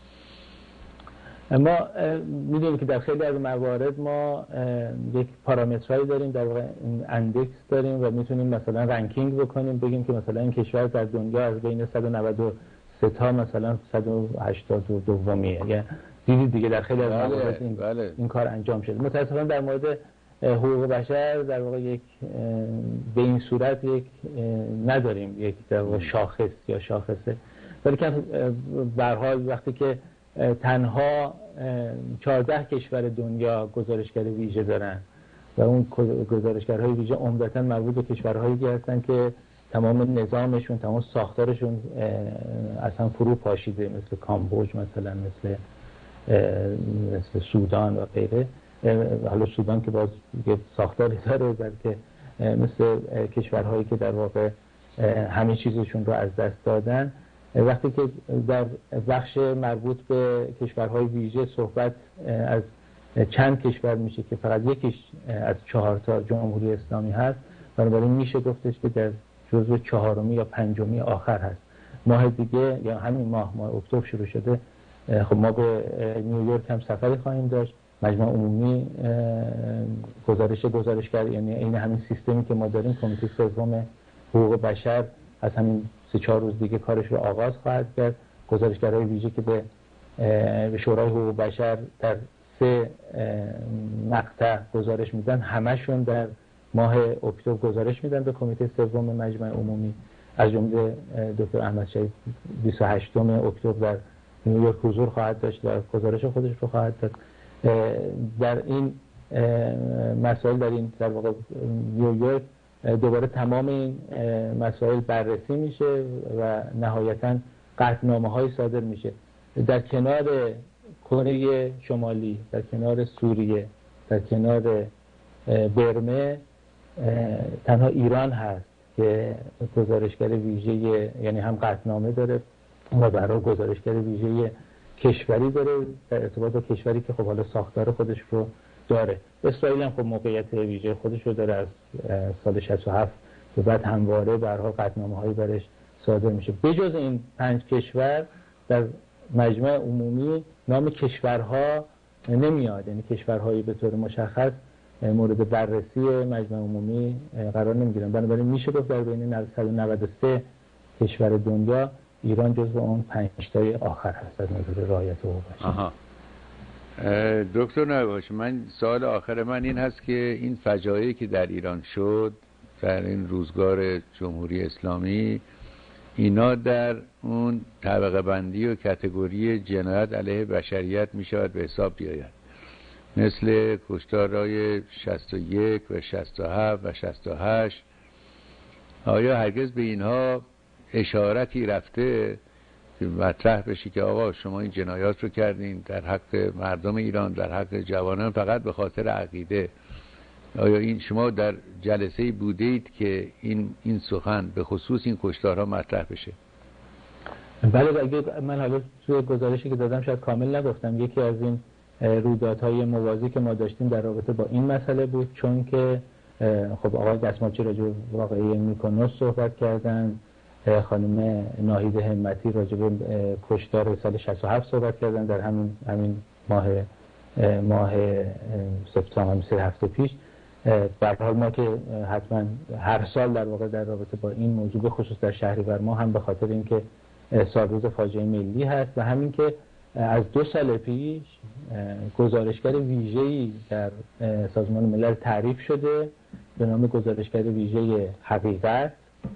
ما میدونیم که در خیلی از موارد ما یک پارامترهایی داریم، در واقع اندکس داریم و میتونیم مثلا رنکینگ بکنیم، بگیم که مثلا این کشور در دنیا از بین 193 تا مثلا 182میه. یا دیدید دیگه در خیلی از موارد این کار انجام شده. متاسفانه در مورد حقوق بشر در واقع یک به این صورت یک نداریم، یک در واقع شاخص یا شاخصه، ولی که به هر حال وقتی که تنها 14 کشور دنیا گزارشگر ویژه دارن و اون گزارشگرهای ویژه عمدتاً مربوط به کشورهایی هستن که تمام نظامشون، تمام ساختارشون اصلا فرو پاشیده، مثل کامبوج مثلا، مثل سودان و غیره. حالا سودان که باز یه ساختاری داره، بلکه مثل کشورهایی که در واقع همه چیزشون رو از دست دادن. وقتی که در بخش مربوط به کشورهای ویژه صحبت از چند کشور میشه که فقط یکیش از 4 تا جمهوری اسلامی هست، بنابراین میشه گفتش که در جزو 4می یا 5می آخر هست. ماه دیگه یا همین ماه اکتبر شروع شده، خب ما به نیویورک هم سفری خواهیم داشت. مجمع عمومی گزارشگر، یعنی این همین سیستمی که ما داریم، کمیته سوم حقوق بشر از همین 3-4 روز دیگه کارش رو آغاز خواهد کرد. گزارشگرای ویژه که به شورای حقوق بشر در 3 مقطع گزارش میدن، همشون در ماه اکتبر گزارش میدن به کمیته سوم مجمع عمومی. از جمله دکتر احمد شهید 28 اکتبر در نیویورک حضور خواهد داشت و گزارش خودش رو خواهد داد. در این مسائل، در این در واقع نیویورک دوباره تمام این مسائل بررسی میشه و نهایتاً قطعنامه‌های صادر میشه. در کنار کره شمالی، در کنار سوریه، در کنار برمه، تنها ایران هست که گزارشگر ویژه، یعنی هم قطعنامه داره و برای گزارشگر ویژه کشوری داره در ارتباط با کشوری که خب حالا ساختار خودش رو داره. اسرائیل هم خب موقعیت ویژه خودش رو داره، از سال 67 به بعد همواره به هر حال قطعنامه‌هایی برش صادر میشه. بجز این 5 کشور در مجمع عمومی نام کشورها نمیاد، یعنی کشورهایی به طور مشخص مورد بررسی مجمع عمومی قرار نمیگیرن. بنابراین میشه گفت در بین 193 کشور دنیا ایران جزو اون 5 تای آخر هست از نظر رعایت حقوق بشر. دکتر نباشه، من سوال آخر من این هست که این فجایعی که در ایران شد در این روزگار جمهوری اسلامی، اینا در اون طبقه بندی و کاتگوری جنایت علیه بشریت می شود به حساب بیاید، مثل کشتارهای 61 و 67 و 68. آیا هرگز به اینها اشارتی رفته که مطرح بشه که آقا شما این جنایات رو کردین در حق مردم ایران، در حق جوانان فقط به خاطر عقیده؟ آیا این شما در جلسه‌ای بودید که این سخن به خصوص این کشتارها مطرح بشه؟ بله، اگه من حالا توی گزارشی که دادم شاید کامل نگفتم، یکی از این رویدادهای موازی که ما داشتیم در رابطه با این مسئله بود، چون که خب آقای دستمالچی راجع به واقعه میکنوس صحبت کردن خانم ناهید همتی راجع به کشتار سال 67 صحبت کردن در همین ماه سپتامبر 3 هفته پیش. به هر حال ما که حتما هر سال در واقع در رابطه با این موضوع به خصوص در شهریور ماه هم به خاطر اینکه سالروز فاجعه ملی هست و همین که از 2 سال پیش گزارشگر ویژه‌ای در سازمان ملل تعریف شده به نام گزارشگر ویژه حقیقت،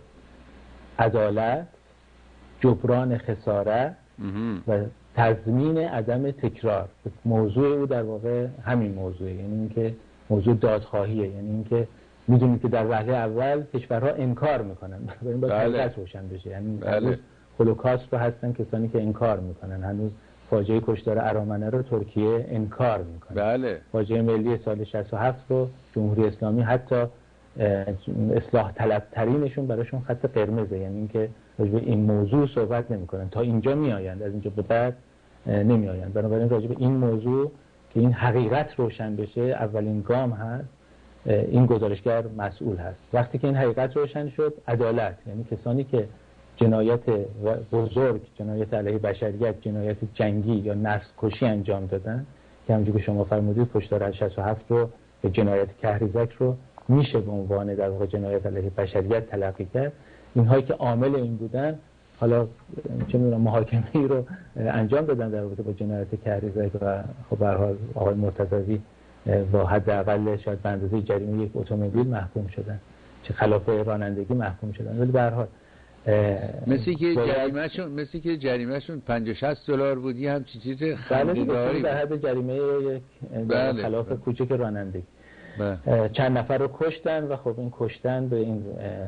عدالت، جبران خسارت و تضمین عدم تکرار. موضوع او در واقع همین موضوعه، یعنی اینکه موضوع دادخواهیه، یعنی اینکه میدونید که در وهله اول کشورها انکار میکنن، این باید حقیقت روشن بشه. یعنی هولوکاست رو هستن کسانی که انکار میکنن، هنوز فاجعه کشتار ارامنه رو ترکیه انکار میکنه. فاجعه ملی سال 67 رو جمهوری اسلامی حتی اصلاح طلب ترینشون براشون خط قرمزه، یعنی اینکه راجع به این موضوع صحبت نمیکنن، تا اینجا میآیند، از اینجا به بعد نمیآیند. بنابراین راجع به این موضوع که این حقیقت روشن بشه اولین گام هست، این گزارشگر مسئول هست. وقتی که این حقیقت روشن شد، عدالت، یعنی کسانی که جنایت بزرگ، جنایت علیه بشریت، جنایت جنگی یا نسل کشی انجام دادن که همونجوری که شما فرمودید کشتار 67 رو یا جنایت کهریزک رو میشه به عنوان در واقع جنایت علیه بشریت تلقی کرد. اینهایی که عامل این بودن حالا چه می‌دونم محاکمه‌ای رو انجام دادن در رابطه با جنایت کهریزک و خب به هر حال آقای مرتضوی با حداقل شاید به اندازه جریمه یک اتومبیل محکوم شدن، چه خلاف رانندگی محکوم شدن. ولی به هر حال مثل که جریمه‌شون 50-60 دلار بودی، هم چیز خنده‌داری در حد جریمه یک خلاف کوچک رانندگی. چند نفر رو کشتن و خب این کشتن به این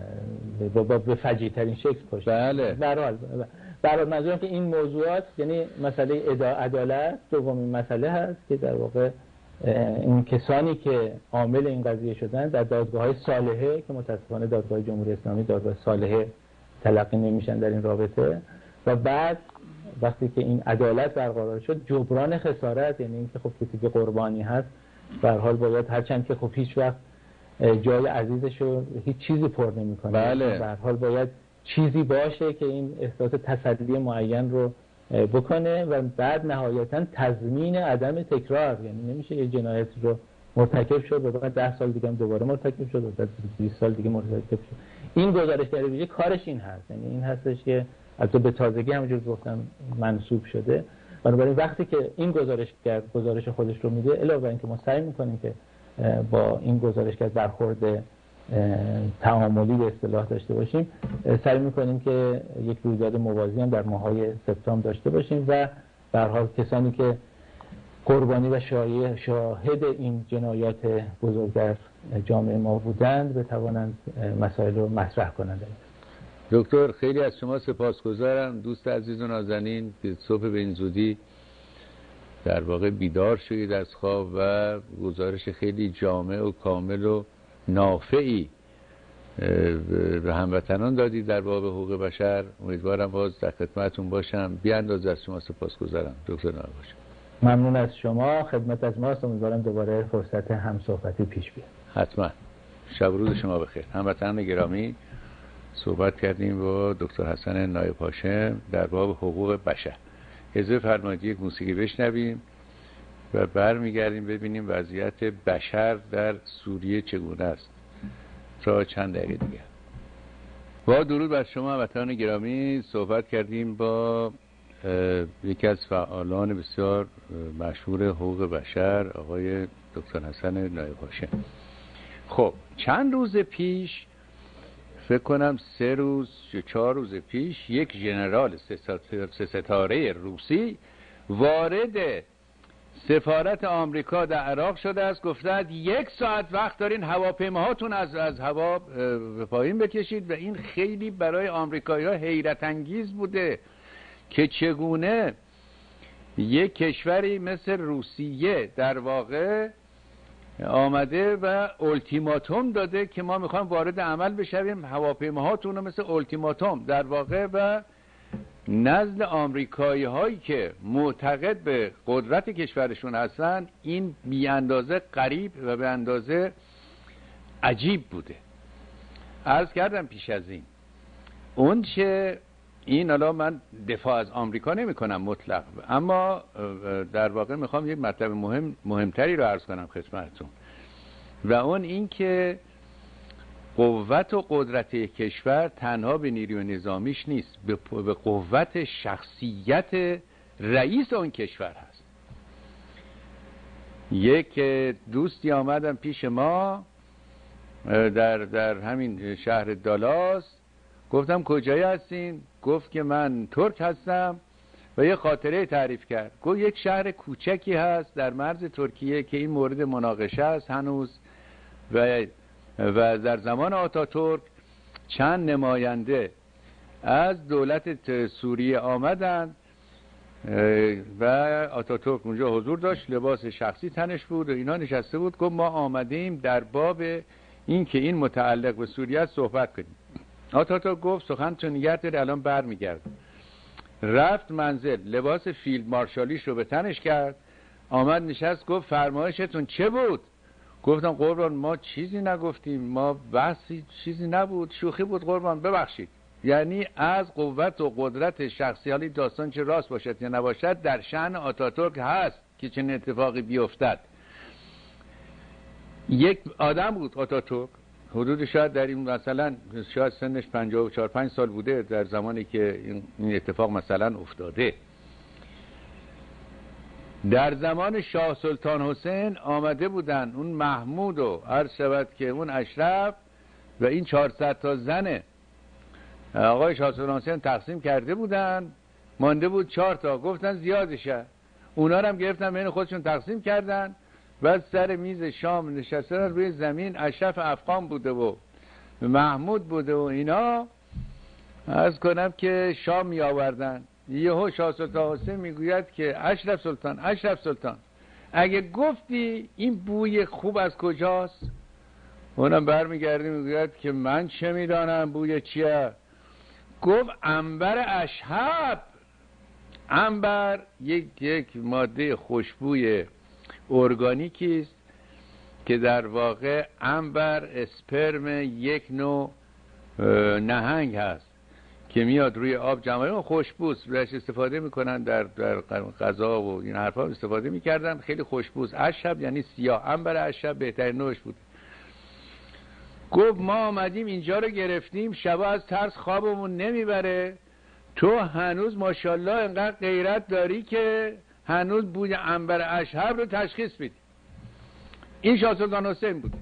به فجیع ترین شکل کشتن. به هر حال منظورم که این موضوعات، یعنی مسئله عدالت دومین مسئله هست که در واقع این کسانی که عامل این قضیه شدن در دادگاه‌های صالحه که متاسفانه دادگاه جمهوری اسلامی دادگاه صالحه تلقی نمیشن در این رابطه، و بعد وقتی که این عدالت برقرار شد جبران خسارت، یعنی اینکه خب کسی که قربانی هست به هر حال باید، هرچند که خب هیچ وقت جای عزیزش رو هیچ چیزی پر نمی‌کنه، به هر حال باید چیزی باشه که این احساس تسلی معین رو بکنه و بعد نهایتاً تضمین عدم تکرار. یعنی نمیشه یه جنایت رو مرتکب شد و بعد 10 سال دیگه هم دوباره مرتکب شد و بعد 20 سال دیگه مرتکب شد. این گزارشگر ویژه کارش این هست، یعنی این هستش که البته به تازگی همونجور گفتم منسوب شده. بنابراین وقتی که این گزارشگر گزارش خودش رو میده، علاوه اینکه ما سعی میکنیم که با این گزارشگر برخورد تعاملی به اصطلاح داشته باشیم، سعی میکنیم که یک رویداد موازی هم در ماه‌های سپتامبر داشته باشیم و به هر حال کسانی که قربانی و شاهد این جنایات بزرگ در جامعه ما بودند بتوانند مسائل رو مطرح کنند. دکتر خیلی از شما سپاسگزارم، دوست عزیز و نازنین، که صبح به این زودی در واقع بیدار شدید از خواب و گزارش خیلی جامع و کامل و نافعی به هموطنان دادید در باب حقوق بشر. امیدوارم باز در خدمتتون باشم. بی اندازه از شما سپاسگزارم دکتر نوباش. ممنون از شما، خدمت از ماست. امیدوارم دوباره فرصت همصحبتی پیش بیاد. حتما. شب و روز شما بخیر. هموطنان گرامی، صحبت کردیم با دکتر حسن نایب هاشم در باب حقوق بشر. اجازه فرمایید یک موسیقی بشنویم و برمیگردیم ببینیم وضعیت بشر در سوریه چگونه است تا چند دقیقه دیگه. با درود بر شما هموطنان گرامی، صحبت کردیم با یکی از فعالان بسیار مشهور حقوق بشر، آقای دکتر حسن نایب هاشم. خب چند روز پیش، فکر کنم 3 روز یا 4 روز پیش، یک ژنرال 3 ستاره روسی وارد سفارت آمریکا در عراق شده است. گفتند 1 ساعت وقت دارین هواپیماهاتون از هوا به پایین بکشید و این خیلی برای آمریکایی‌ها حیرت انگیز بوده که چگونه یک کشوری مثل روسیه در واقع آمده و التیماتوم داده که ما میخوایم وارد عمل بشویم، هواپیماهاتون رو مثل التیماتوم در واقع. و نزد آمریکایی هایی که معتقد به قدرت کشورشون هستن این بی اندازه غریب و به اندازه عجیب بوده. عرض کردم پیش از این اون چه این حالا من دفاع از آمریکا نمی کنم مطلق، اما در واقع میخوام یک مطلب مهمتری رو عرض کنم خدمتتون، و اون این که قوت و قدرت یک کشور تنها به نیروی نظامیش نیست، به قوت شخصیت رئیس اون کشور هست. یک دوستی آمدن پیش ما در همین شهر دالاس، گفتم کجایی هستین؟ گفت که من ترک هستم و یه خاطره تعریف کرد. گفت یک شهر کوچکی هست در مرز ترکیه که این مورد مناقشه است هنوز، و در زمان آتاتورک چند نماینده از دولت سوریه آمدن و آتاتورک اونجا حضور داشت، لباس شخصی تنش بود و اینا نشسته بود. گفت ما آمدیم در باب این که این متعلق به سوریه است صحبت کنیم. آتاتورک گفت سخنتون نگه داره، الان برمیگرد. رفت منزل، لباس فیلد مارشالیش رو به تنش کرد، آمد نشست، گفت فرمایشتون چه بود؟ گفتم قربان ما چیزی نگفتیم، ما بحثی چیزی نبود، شوخی بود قربان ببخشید. یعنی از قوت و قدرت شخصی، حالی داستان چه راست باشد یا نباشد، در شأن آتاتورک هست که چنین اتفاقی بیفتد. یک آدم بود آتاتورک، حدود شاید در این مثلا شاید سنش 54-5 سال بوده در زمانی که این اتفاق مثلا افتاده. در زمان شاه سلطان حسین آمده بودن اون محمود و عرض شود که اون اشرف و این 400 تا زن آقای شاه سلطان حسین تقسیم کرده بودن، مانده بود 4 تا، گفتن زیادشه، اونا رو هم گرفتن بین خودشون تقسیم کردن. بعد سر میز شام نشستن روی زمین، اشرف افغان بوده و محمود بوده و اینا، عرض کنم که شام می آوردن. یهو شاه سلطان حسین میگوید که اشرف سلطان اگه گفتی این بوی خوب از کجاست؟ اونم برمیگردی میگوید که من چه میدانم بوی چیه؟ گفت عنبر اشهب. عنبر یک ماده خوشبوی ارگانیکی است که در واقع عنبر اسپرم یک نوع نهنگ هست که میاد روی آب جمعه، خوشبوست، بهش استفاده میکنن در غذا و این حرفا استفاده میکردن، خیلی خوشبوست. اشهب یعنی سیاه، عنبر اشهب بهترین نوعش بود. گفت ما آمدیم اینجا رو گرفتیم، شبا از ترس خوابمون نمیبره، تو هنوز ماشاءالله انقدر غیرت داری که هنوز بوی عنبر اشهب رو تشخیص بدی. این شاه سلطان حسین بود.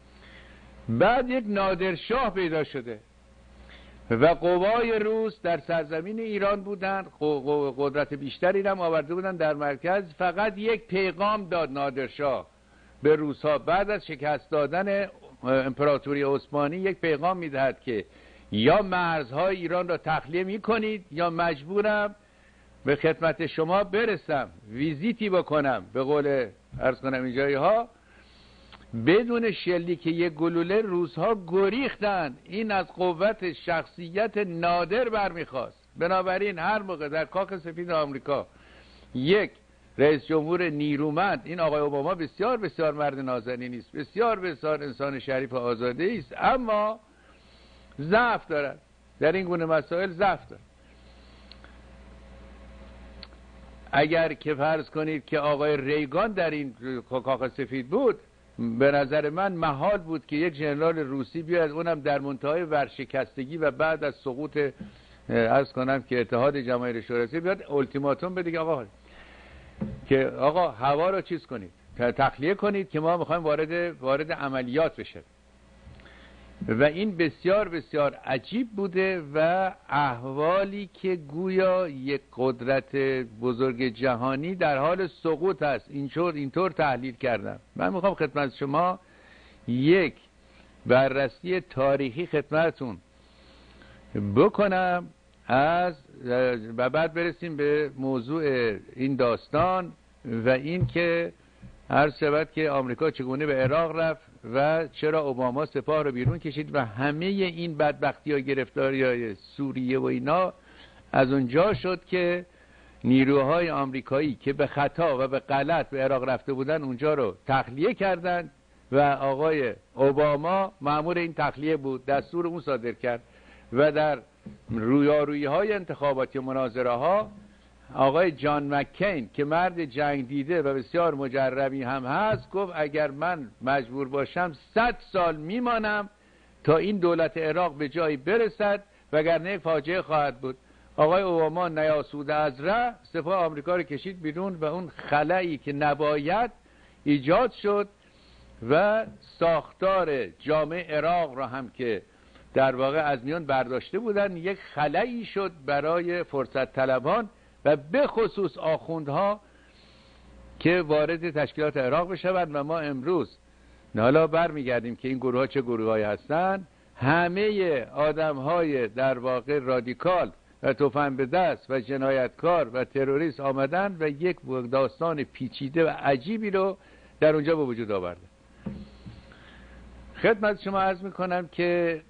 بعد یک نادرشاه پیدا شده و قوای روس در سرزمین ایران بودن، قدرت بیشتری هم آورده بودن در مرکز. فقط یک پیغام داد نادرشاه به روس‌ها بعد از شکست دادن امپراتوری عثمانی، یک پیغام میدهد که یا مرزهای ایران را تخلیه میکنید یا مجبورم به خدمت شما برسم، ویزیتی بکنم، به قول عرض کنم اینجایی ها. بدون شلیک یک گلوله روس‌ها گریختن. این از قوت شخصیت نادر برمیخواست. بنابراین هر موقع در کاخ سفید آمریکا یک رئیس جمهور نیرومند، این آقای اوباما بسیار بسیار مرد نازنینی است، بسیار بسیار انسان شریف و آزاده است، اما ضعف دارد، در این گونه مسائل ضعف دارد. اگر که فرض کنید که آقای ریگان در این کاخ سفید بود، به نظر من محال بود که یک ژنرال روسی بیاد، اونم در منتهای ورشکستگی و بعد از سقوط عرض کنم که اتحاد جماهیر شوروی، بیاد التیماتوم بده که آقا هوا رو چیز کنید، تخلیه کنید که ما میخوایم وارد عملیات بشه. و این بسیار بسیار عجیب بوده و احوالی که گویا یک قدرت بزرگ جهانی در حال سقوط است، اینطور تحلیل کردم. من میخوام خدمت شما یک بررسی تاریخی خدمتتون بکنم و بعد برسیم به موضوع این داستان و این که هر شود که آمریکا چگونه به عراق رفت و چرا اوباما سپاه رو بیرون کشید و همه این بدبختی ها، گرفتاری های سوریه و اینا از اونجا شد که نیروهای آمریکایی که به خطا و به غلط به عراق رفته بودن اونجا رو تخلیه کردن و آقای اوباما مأمور این تخلیه بود، دستور اون صادر کرد و در رویارویی های انتخاباتی و مناظره ها آقای جان مکین که مرد جنگ دیده و بسیار مجربی هم هست گفت اگر من مجبور باشم 100 سال میمانم تا این دولت عراق به جایی برسد وگرنه فاجعه خواهد بود. آقای اوباما نیاسوده از ره سپاه آمریکا رو کشید بیرون و اون خلایی که نباید ایجاد شد و ساختار جامعه عراق را هم که در واقع از میان برداشته بودن یک خلایی شد برای فرصت طلبان و به خصوص آخوندها که وارد تشکیلات عراق بشوند. و ما امروز حالا برمیگردیم که این گروه ها چه گروه های هستن. همه آدم های در واقع رادیکال و تفنگ به دست و جنایتکار و تروریست آمدن و یک داستان پیچیده و عجیبی رو در اونجا به وجود آوردن. خدمت شما عرض میکنم که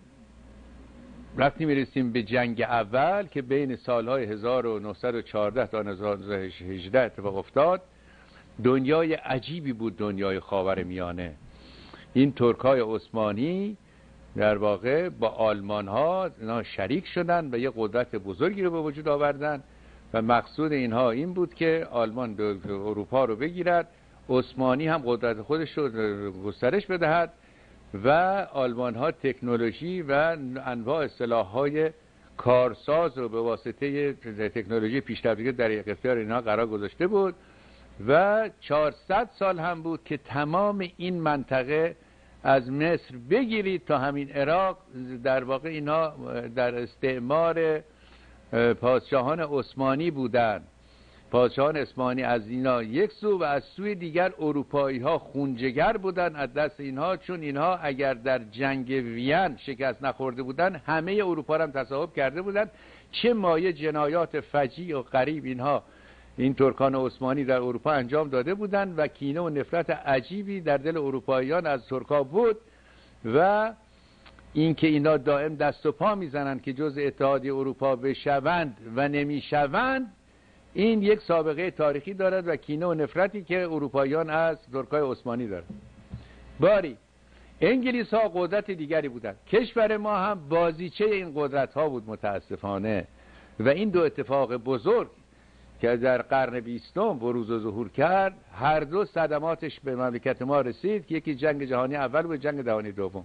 وقتی میرسیم به جنگ اول که بین سالهای 1914 تا 1918 اتفاق افتاد، دنیای عجیبی بود، دنیای خاورمیانه. این ترکای عثمانی در واقع با آلمان ها شریک شدن و یه قدرت بزرگی رو به وجود آوردن و مقصود اینها این بود که آلمان اروپا رو بگیرد، عثمانی هم قدرت خودش رو گسترش بدهد و آلمان ها تکنولوژی و انواع سلاح‌های کارساز رو به واسطه تکنولوژی پیشرفته در اختیار اینها قرار گذاشته بود و 400 سال هم بود که تمام این منطقه از مصر بگیرید تا همین عراق در واقع اینها در استعمار پادشاهان عثمانی بودند. پادشاهان عثمانی از اینا یک سو و از سوی دیگر اروپایی ها خونجگر بودن از دست اینها، چون اینها اگر در جنگ وین شکست نخورده بودن همه اروپا را هم تصاحب کرده بودن. چه مایه جنایات فجیع و غریب اینها این ترکان عثمانی در اروپا انجام داده بودند و کینه و نفرت عجیبی در دل اروپاییان از ترکا بود و اینکه اینا دائم دست و پا میزنند که جز اتحادیه اروپا بشوند و نمیشوند، این یک سابقه تاریخی دارد و کینه و نفرتی که اروپاییان از ترکای عثمانی دارند. باری انگلیس ها قدرت دیگری بودند، کشور ما هم بازیچه این قدرت ها بود متاسفانه. و این دو اتفاق بزرگ که در قرن 20 بروز و ظهور کرد، هر دو صدماتش به مملکت ما رسید که یکی جنگ جهانی اول و جنگ جهانی دوم.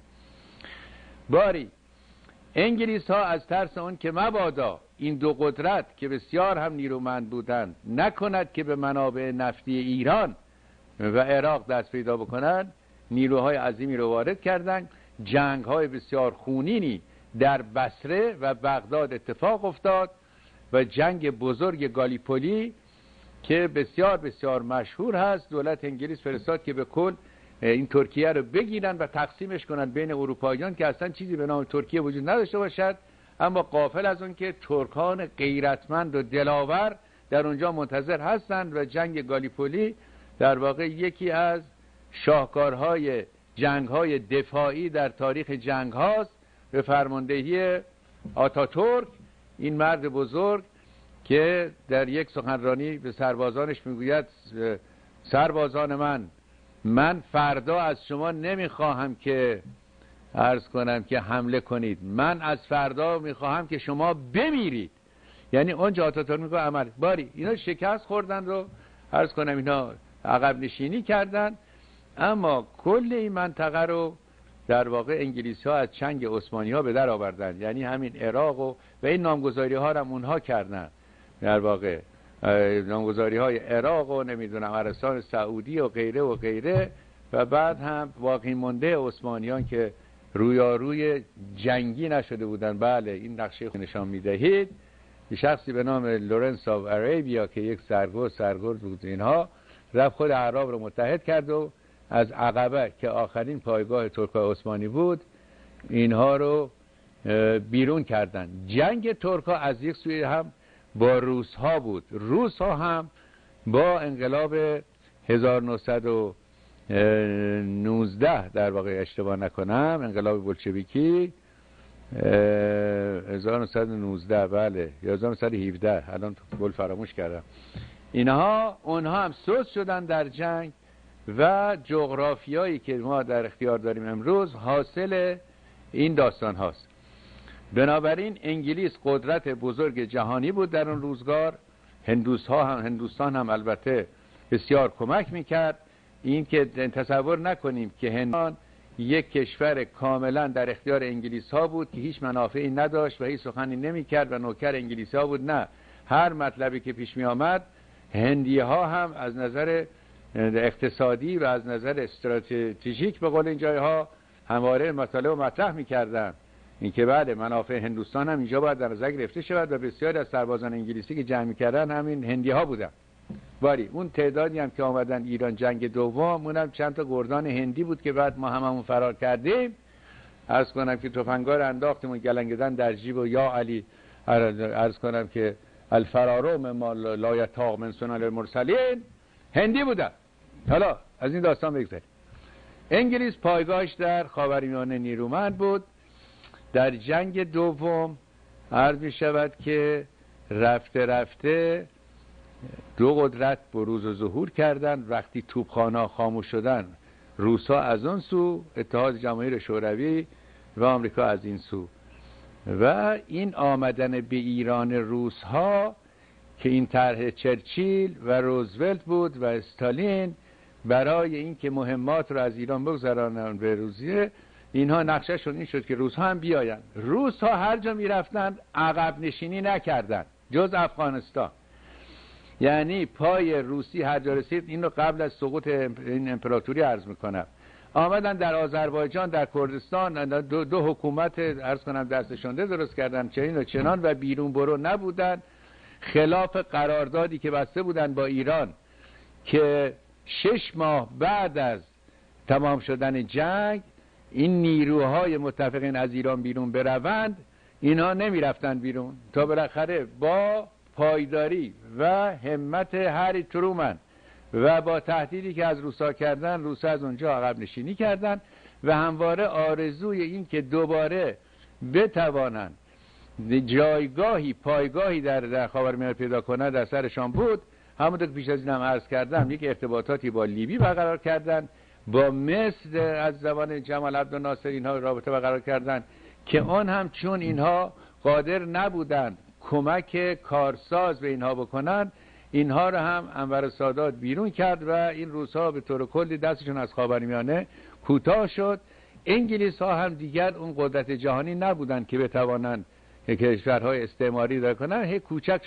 باری انگلیس ها از ترس اون که مبادا این دو قدرت که بسیار هم نیرومند بودند نکند که به منابع نفتی ایران و عراق دست پیدا بکنند، نیروهای عظیمی رو وارد کردند. جنگ های بسیار خونینی در بصره و بغداد اتفاق افتاد و جنگ بزرگ گالیپولی که بسیار بسیار مشهور هست، دولت انگلیس فرستاد که به کل این ترکیه رو بگیرن و تقسیمش کنن بین اروپاییان که اصلا چیزی به نام ترکیه وجود نداشته باشد، اما غافل از اون که ترکان غیرتمند و دلاور در اونجا منتظر هستند و جنگ گالیپولی در واقع یکی از شاهکارهای جنگ‌های دفاعی در تاریخ جنگ هاست به فرماندهی آتاتورک، این مرد بزرگ که در یک سخنرانی به سربازانش میگوید سربازان من فردا از شما نمیخواهم که عرض کنم که حمله کنید، من از فردا میخواهم که شما بمیرید. یعنی اونجا آتاتورک میگه عمل. باری اینا شکست خوردن رو عرض کنم اینا عقب نشینی کردن، اما کل این منطقه رو در واقع انگلیسی ها از چنگ عثمانی ها به در آوردن. یعنی همین عراق و این نامگذاری ها رو هم اونها کردن، در واقع نامگذاری های عراق و نمیدونم عربستان سعودی و غیره و غیره. و بعد هم باقی مونده عثمانیان که رویاروی جنگی نشده بودن. بله این نقشه نشان میدهید شخصی به نام لورنس آف عربیا که یک سرگرد بود، اینها رفت خود اعراب رو متحد کرد و از عقبه که آخرین پایگاه ترکای عثمانی بود اینها رو بیرون کردن. جنگ ترکا از یک سوی هم با روس ها بود، روس ها هم با انقلاب 1919 در واقع اشتباه نکنم، انقلاب بولشویکی 1919 بله یا 1917 الان گل فراموش کردم، اونها هم سوس شدن در جنگ و جغرافیایی که ما در اختیار داریم امروز حاصل این داستان هاست. بنابراین انگلیس قدرت بزرگ جهانی بود در اون روزگار. هندوستان هم البته بسیار کمک میکرد. این که تصور نکنیم که هندوستان یک کشور کاملا در اختیار انگلیس ها بود که هیچ منافعی نداشت و هیچ سخنی نمیکرد و نوکر انگلیس ها بود. نه، هر مطلبی که پیش می آمد هندی ها هم از نظر اقتصادی و از نظر استراتژیک به قول این جای ها همواره مطالبه و مطرح میکردن. این که بله منافع هندوستان هم اینجا باید در نظر گرفته شود و بسیاری از سربازان انگلیسی که جمع میکردن همین هندی ها بودن. ولی اون تعدادی هم که آمدن ایران جنگ دوم، اونم چند تا گردان هندی بود که بعد ما هممون فرار کردیم. عرض کنم که تفنگا رو انداختیم و گلنگدن در جیب و یا علی عرض کنم که الفرار مما لا یطاق من سنن المرسلین هندی بودن. حالا از این داستان بگذاریم. انگلیس پایگاهش در خاورمیانه نیرومند بود. در جنگ دوم عرض می شود که رفته رفته دو قدرت بروز و ظهور کردند. وقتی توپخانه‌ها خاموش شدن، روس‌ها از اون سو، اتحاد جماهیر شوروی و آمریکا از این سو، و این آمدن به ایران روس‌ها که این طرح چرچیل و روزولت بود و استالین برای اینکه مهمات رو از ایران بگذرانند به روسیه، اینها نقشه‌شون این شد که روس‌ها هم بیاین. روس‌ها هر جا می‌رفتند عقب نشینی نکردند جز افغانستان. یعنی پای روسی هر جا رسید، این رو قبل از سقوط این امپراتوری عرض میکنم، آمدن در آذربایجان، در کردستان دو حکومت عرض کنم دستشونده درست کردن چنین و چنان و بیرون برو نبودن. خلاف قراردادی که بسته بودن با ایران که 6 ماه بعد از تمام شدن جنگ این نیروهای متفقین از ایران بیرون بروند، اینها نمی رفتن بیرون تا بالاخره با پایداری و همت هری ترومن و با تهدیدی که از روسا کردن، روسا از اونجا عقب نشینی کردن و همواره آرزوی این که دوباره بتوانند جایگاهی پایگاهی در خاورمیانه پیدا کنند در سرشان بود. همونطور که پیش از اینم عرض کردم یک ارتباطاتی با لیبی برقرار کردن، با مصر از زمان جمال عبدالناصر اینها رابطه برقرار کردن که آن هم چون اینها قادر نبودند کمک کارساز به اینها بکنن، اینها رو هم انور سادات بیرون کرد و این روس‌ها به طور کلی دستشون از خاورمیانه کوتاه شد. انگلیس ها هم دیگر اون قدرت جهانی نبودند که بتوانند کشورهای استعماری دار کنن. هی کوچک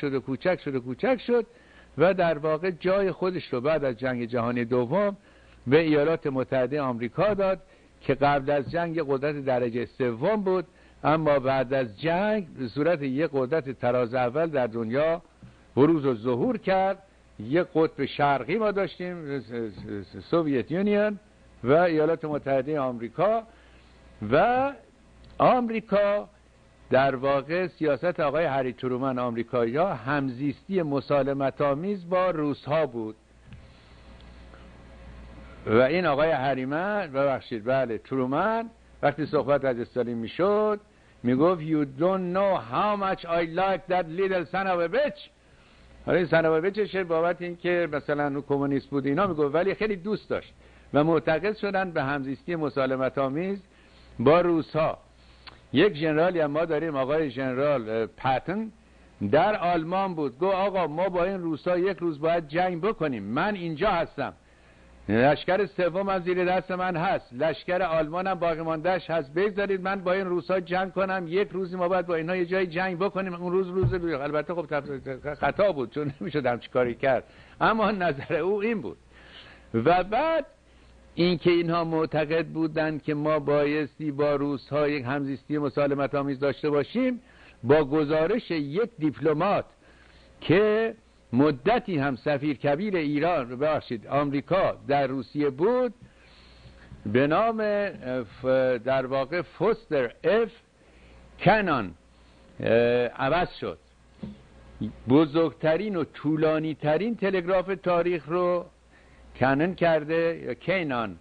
شد و در واقع جای خودش رو بعد از جنگ جهانی دوم به ایالات متحده آمریکا داد که قبل از جنگ قدرت درجه سوم بود، اما بعد از جنگ به صورت یک قدرت تراز اول در دنیا بروز و ظهور کرد. یک قطب شرقی ما داشتیم، سوویت یونین و ایالات متحده آمریکا، و آمریکا در واقع سیاست آقای هری ترومن آمریکایی‌ها همزیستی مسالمت آمیز با روس‌ها بود و این آقای ترومن وقتی صحبت از استالین میشد میگفت you don't know how much I like that little son of a bitch. حالا این son of a bitchش بابت این که مثلا اون کمونیست بود اینا میگفت، ولی خیلی دوست داشت و معتقد شدن به همزیستی مسالمت آمیز با روس‌ها. یک ژنرالی ما داریم آقای ژنرال پاتن در آلمان بود، گفت آقا ما با این روس‌ها یک روز باید جنگ بکنیم، من اینجا هستم، لشکر سوم از زیر دست من هست، لشکر آلمان هم باقی ماندهش هست، بگذارید من با این روس‌ها جنگ کنم، یک روزی ما باید با اینها یه جای جنگ بکنیم. اون روز البته خب خطا بود چون نمیشد هم چی کاری کرد، اما نظر او این بود. و بعد اینکه اینها معتقد بودند که ما بایستی با روس‌ها یک همزیستی مسالمت آمیز داشته باشیم، با گزارش یک دیپلمات که مدتی هم سفیر کبیر آمریکا در روسیه بود به نام در واقع فوستر اف کنان عوض شد. بزرگترین و طولانی ترین تلگراف تاریخ رو کنن کرده، یا کینان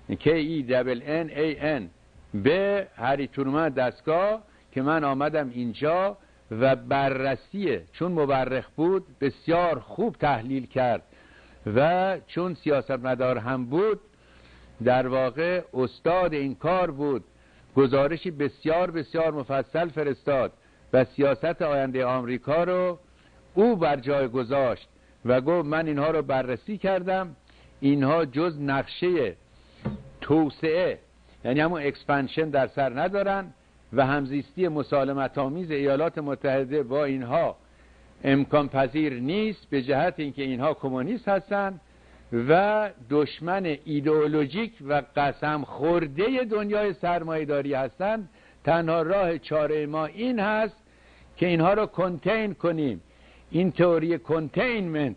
KENNAN به هری ترومن دستگاه که من آمدم اینجا و بررسیه، چون مورخ بود بسیار خوب تحلیل کرد و چون سیاستمدار هم بود در واقع استاد این کار بود. گزارشی بسیار بسیار مفصل فرستاد و سیاست آینده آمریکا رو او بر جای گذاشت و گفت من اینها رو بررسی کردم، اینها جز نقشه توسعه یعنی همون اکسپنشن در سر ندارن و همزیستی مسالمت آمیز ایالات متحده با اینها امکان پذیر نیست، به جهت اینکه اینها کمونیست هستن و دشمن ایدئولوژیک و قسم خورده دنیای سرمایه‌داری هستند. تنها راه چاره ما این هست که اینها رو کنتین کنیم. این تئوری کنتینمنت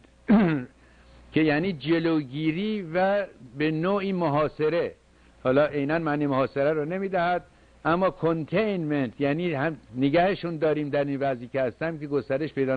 که یعنی جلوگیری و به نوعی محاصره، حالا عیناً معنی محاصره رو نمیدهد، اما کنتینمنت یعنی هم نگهشون داریم در این وضعی که هستن که گسترش پیدا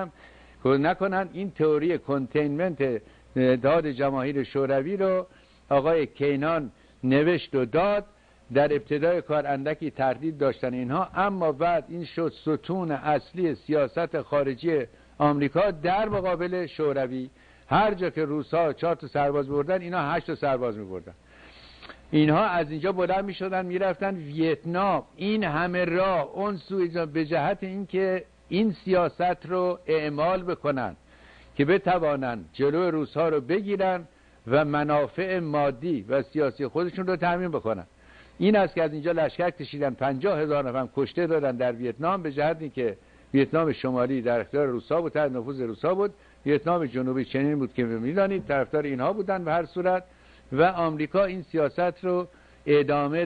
نکنن. این تئوری کنتینمنت اتحاد جماهیر شوروی رو آقای کینان نوشت و داد. در ابتدای کار اندکی تردید داشتن اینها، اما بعد این شد ستون اصلی سیاست خارجی آمریکا در مقابل شوروی. هر جا که روس‌ها 4 تا سرباز بردن، اینا 8 تا سرباز می‌بردن. اینها از اینجا بلند می‌شدن می‌رفتن ویتنام. این همه راه اون سو به جهت اینکه این سیاست رو اعمال بکنن که بتوانن جلوی روس‌ها رو بگیرن و منافع مادی و سیاسی خودشون رو تامین بکنن. این است که از اینجا لشکر کشیدن، 50,000 نفر کشته دادن در ویتنام، به جهت اینکه ویتنام شمالی در اختیار روس‌ها بود، تحت نفوذ روس‌ها بود. ویتنام جنوبی چنین بود که می‌دانید طرفدار اینها بودن به هر صورت. و آمریکا این سیاست رو ادامه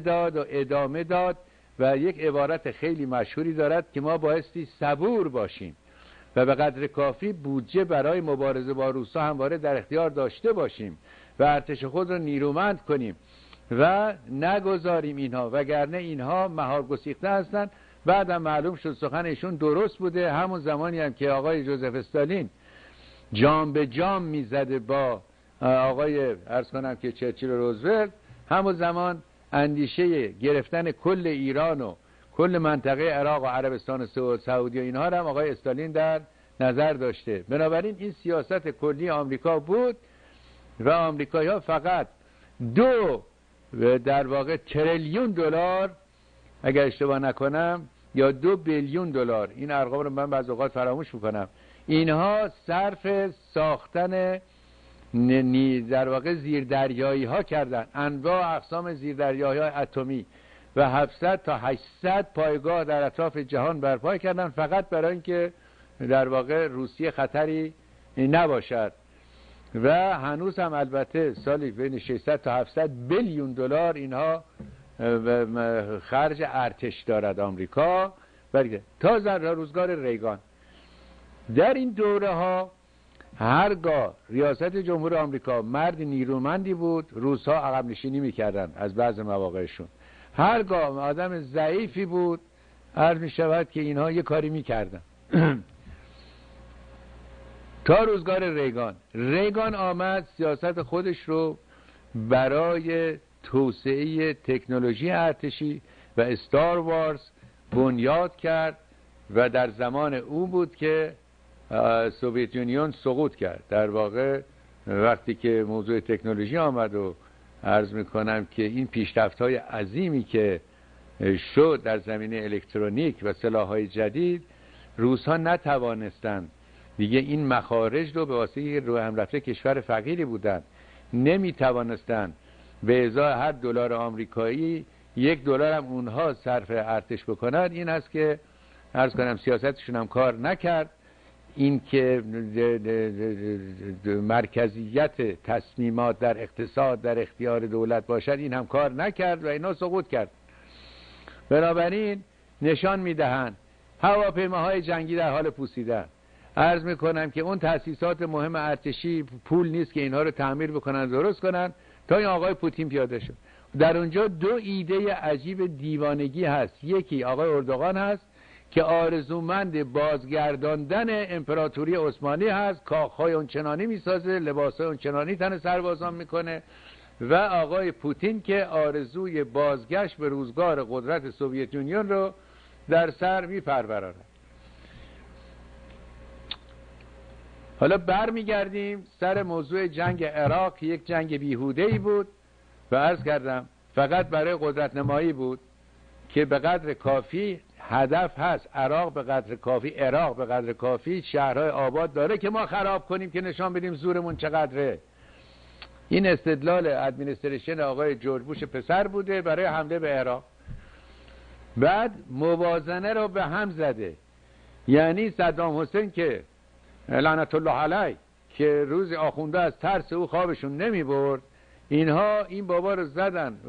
داد و یک عبارت خیلی مشهوری دارد که ما بایستی صبور باشیم و به قدر کافی بودجه برای مبارزه با روس‌ها همواره در اختیار داشته باشیم و ارتش خود رو نیرومند کنیم و نگذاریم اینها، وگرنه اینها مهار گسیخته هستند. بعدم معلوم شد سخن ایشون درست بوده. همون زمانی هم که آقای جوزف استالین جام به جام میزده با آقای عرض کنم که چرچیل و روزولت، همون زمان اندیشه گرفتن کل ایران و کل منطقه عراق و عربستان و سعودی و اینها هم آقای استالین در نظر داشته. بنابراین این سیاست کلی آمریکا بود و آمریکایی‌ها فقط 2 در واقع تریلیون دلار اگر اشتباه نکنم یا 2 بیلیون دلار، این ارقام رو من بعضی اوقات فراموش میکنم، اینها صرف ساختن در واقع زیردریایی ها کردن، انواع اقسام زیردریایی های اتمی و 700 تا 800 پایگاه در اطراف جهان برپا کردن، فقط برای اینکه در واقع روسیه خطری نباشد. و هنوز هم البته سالی بین 600 تا 700 بیلیون دلار اینها خرج ارتش دارد آمریکا تا روزگار ریگان. در این دوره ها هرگاه ریاست جمهور آمریکا مرد نیرومندی بود، روس‌ها عقب نشینی می‌کردند از بعض مواقعشون. هرگاه آدم ضعیفی بود، عرض می‌شود که اینها یه کاری می‌کردن. تا روزگار ریگان آمد سیاست خودش رو برای توسعه تکنولوژی ارتشی و استار وارز بنیاد کرد و در زمان او بود که سوویت یونیون سقوط کرد. در واقع وقتی که موضوع تکنولوژی آمد و عرض میکنم که این پیشرفت‌های عظیمی که شد در زمینه الکترونیک و سلاح‌های جدید، روس‌ها نتوانستند دیگه این مخارج رو به واسطه رو هم رفته کشور فقیری بودند نمیتوانستند به ازای هر دلار آمریکایی $1 هم اونها صرف ارتش بکنند. این است که عرض کنم سیاستشون هم کار نکرد. این که مرکزیت تصمیمات در اقتصاد در اختیار دولت باشد، این هم کار نکرد و اینا سقوط کرد. بنابراین نشان میدهند هواپیماهای جنگی در حال پوسیدن. عرض میکنم که اون تأسیسات مهم ارتشی پول نیست که اینها رو تعمیر بکنن درست کنن تا این آقای پوتین پیاده شد. در اونجا 2 ایده عجیب دیوانگی هست. یکی آقای اردوغان هست که آرزومند بازگرداندن امپراتوری عثمانی هست، کاخهای اونچنانی میسازه، لباسهای اونچنانی تن سربازان میکنه، و آقای پوتین که آرزوی بازگشت به روزگار قدرت سوویت یونیون رو در سر میپرورانه. حالا برمیگردیم سر موضوع جنگ عراق. یک جنگ بیهوده‌ای بود و عرض کردم فقط برای قدرت نمایی بود که به قدر کافی هدف هست، عراق به قدر کافی شهرهای آباد داره که ما خراب کنیم که نشان بدیم زورمون چقدره. این استدلال ادمنستریشن آقای جورج بوش پسر بوده برای حمله به عراق. بعد موازنه رو به هم زده، یعنی صدام حسین که لعنت الله علیه که روز آخونده از ترس او خوابشون نمی برد، اینها این بابا رو زدن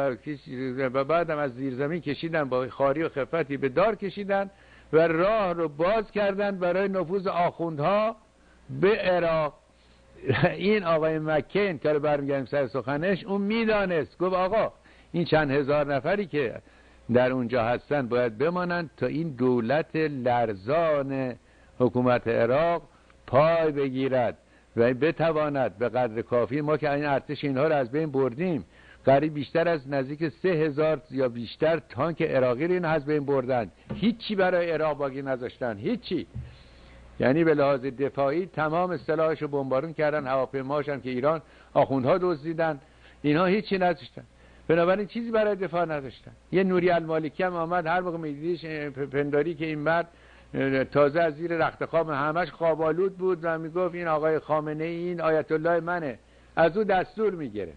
و بعدم از زیر زمین کشیدن، با خاری و خفتی به دار کشیدن و راه رو باز کردن برای نفوذ آخوندها به عراق. این آقای مکین که برمیگردیم سر سخنش، اون میدانست، گفت آقا این چند هزار نفری که در اونجا هستن باید بمانند تا این دولت لرزان حکومت عراق پای بگیرد و بتواند به قدر کافی. ما که این ارتش اینها رو از بین بردیم، قریب بیشتر از نزدیک 3000 یا بیشتر تانک عراقی رو این از بین بردن، هیچی برای عراق باقی نذاشتن، هیچی. یعنی به لحاظ دفاعی تمام سلاحش رو بمبارون کردن، هواپیماش هم که ایران آخوندها دزدیدن، اینها هیچی نذاشتن، بنابراین چیزی برای دفاع نداشتن. یه نوری المالکی هم آمد، هر موقع میدیدیش پنداری که این مرد تازه از زیر رخت خواب، همش خوابالود بود و میگفت این آقای خامنه ای این آیت الله منه، از او دستور میگیره.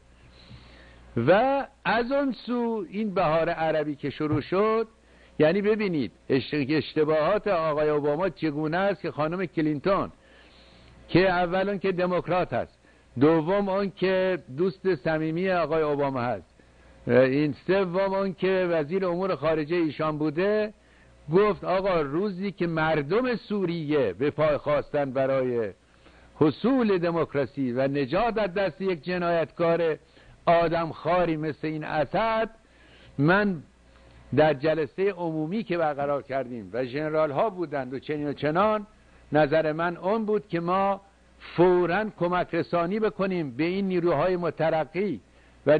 و از اون سو این بهار عربی که شروع شد، یعنی ببینید اشتباهات آقای اوباما چگونه است که خانم کلینتون که اول اون که دموکرات هست، دوم اون که دوست صمیمی آقای اوباما هست، این سوم اون که وزیر امور خارجه ایشان بوده، گفت آقا روزی که مردم سوریه به پای خواستن برای حصول دموکراسی و نجات از دست یک جنایتکار آدمخواری مثل این اسد، من در جلسه عمومی که برقرار کردیم و ژنرال ها بودند و چنین و چنان، نظر من اون بود که ما فوراً کمک رسانی بکنیم به این نیروهای مترقی و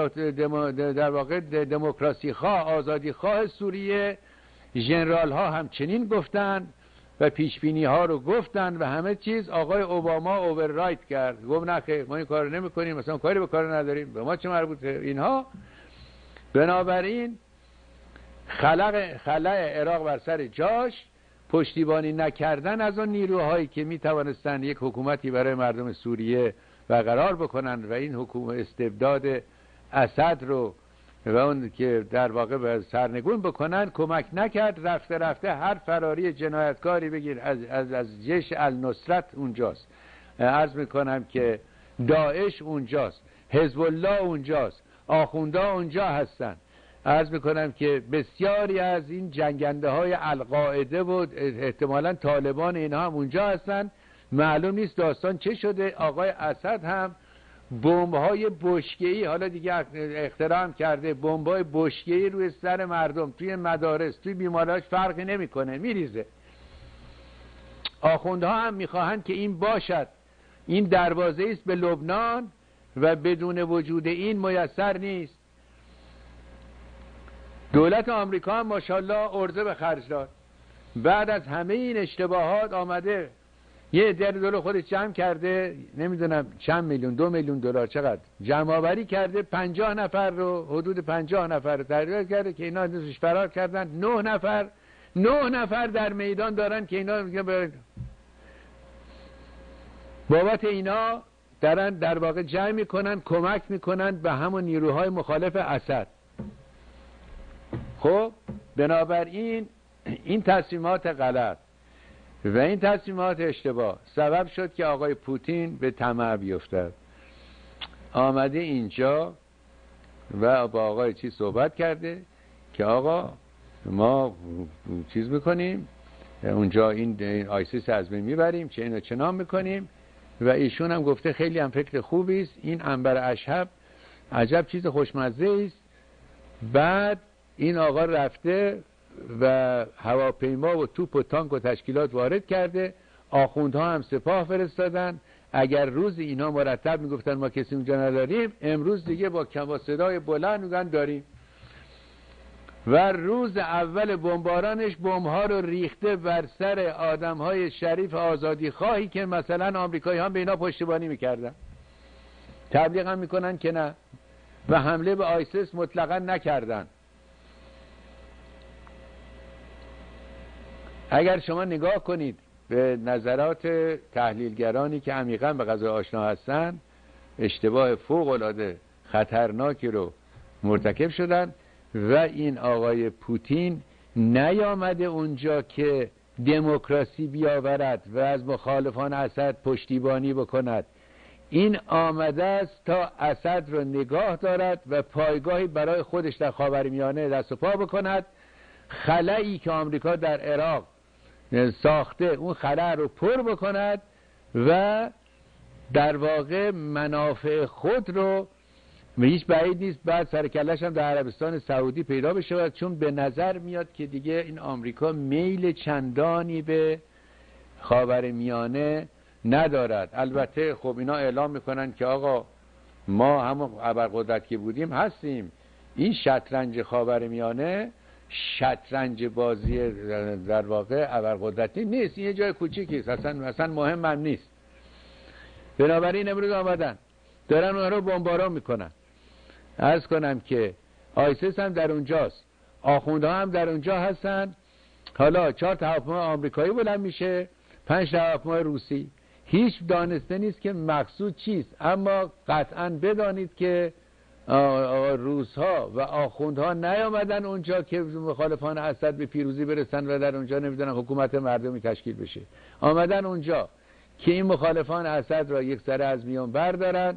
در واقع دموکراسی خواه، آزادی خواه سوریه. ژنرال ها هم چنین گفتن و پیشبینی ها رو گفتن و همه چیز. آقای اوباما اووررایت کرد، گفت نه خیر ما این کار نمی کنیم، مثلا کاری به کار نداریم، به ما چه مربوطه اینها. بنابراین خلأ عراق بر سر جاش، پشتیبانی نکردن از اون نیروهایی که می توانستند یک حکومتی برای مردم سوریه برقرار بکنن و این حکومت استبداد اسد رو و اون که در واقع به سرنگون بکنن کمک نکرد. رفته رفته هر فراری جنایتکاری بگیر از جیش النصرت اونجاست، عرض میکنم که داعش اونجاست، حزب الله اونجاست، آخوندا اونجا هستن. عرض میکنم که بسیاری از این جنگنده های القاعده و احتمالاً طالبان اینا هم اونجا هستن. معلوم نیست داستان چه شده. آقای اسد هم بمب‌های بشکه‌ای حالا دیگه اختراع کرده، بمب‌های بشکه‌ای روی سر مردم، توی مدارس، توی بیماری‌هاش فرقی نمی‌کنه، میریزه. آخوندها هم می‌خواهند که این باشد. این دروازه است به لبنان و بدون وجود این میسر نیست. دولت آمریکا هم ماشاءالله ارزه به خرج داد. بعد از همه این اشتباهات آمده یه $1 خودش جمع کرده، نمیدونم چند میلیون، $2 میلیون چقدر جمع آوری کرده، 50 نفر رو، حدود 50 نفر رو تحریک کرده که اینا ازش فرار کردن. 9 نفر در میدان دارن که اینا میگن بابت اینا دارن در واقع جمع میکنن، کمک میکنن به همون نیروهای مخالف اسد. خب بنابراین این تصمیمات غلط و این تصمیمات اشتباه سبب شد که آقای پوتین به طمع بیفتد. آمده اینجا و با آقای چی صحبت کرده که آقا ما چیز میکنیم اونجا، این آیسیس از بین میبریم، چه اینو چنان میکنیم. و ایشون هم گفته خیلی هم فکر خوبی است، این عنبر اشهب عجب چیز خوشمزه است. بعد این آقا رفته و هواپیما و توپ و تانک و تشکیلات وارد کرده، آخوندها هم سپاه فرستادن. اگر روز اینا مرتب میگفتن ما کسی اونجا نداریم، امروز دیگه با صدای بلند میگن داریم. و روز اول بمبارانش بمب‌ها رو ریخته بر سر آدم‌های شریف آزادی خواهی که مثلا آمریکایی هم به اینا پشتیبانی میکردن، تبلیغ هم میکنن که نه، و حمله به آیسیس مطلقا نکردن. اگر شما نگاه کنید به نظرات تحلیلگرانی که عمیقاً به قضیه آشنا هستن، اشتباه فوق‌العاده خطرناکی رو مرتکب شدن و این آقای پوتین نیامده اونجا که دموکراسی بیاورد و از مخالفان اسد پشتیبانی بکند. این آمده است تا اسد رو نگاه دارد و پایگاهی برای خودش در خاورمیانه دست و پا بکند. خلایی که آمریکا در عراق ساخته اون خلا رو پر بکند و در واقع منافع خود رو هیچ بعید نیست بعد سرکلش هم در عربستان سعودی پیدا بشه، چون به نظر میاد که دیگه این آمریکا میل چندانی به خاورمیانه ندارد. البته خب اینا اعلام میکنن که آقا ما همون ابرقدرت که بودیم هستیم، این شطرنج خاورمیانه شطرنج بازی در واقع ابرقدرتی نیست، این یه جای کوچیکی است، اصلا مهم هم نیست. بنابراین امروز آمدن دارن اونها رو بمباران میکنن. عرض کنم که آیسیس هم در اونجاست، آخوندها هم در اونجا هستن. حالا 4 تا هواپیما آمریکایی بلند میشه، 5 تا هواپیما روسی. هیچ دانسته نیست که مقصود چیست، اما قطعا بدانید که روس‌ها و آخوندها نیامدن اونجا که مخالفان اسد به پیروزی برسن و در اونجا نمیدونن حکومت مردمی تشکیل بشه. آمدن اونجا که این مخالفان اسد را یک سره از میان بردارن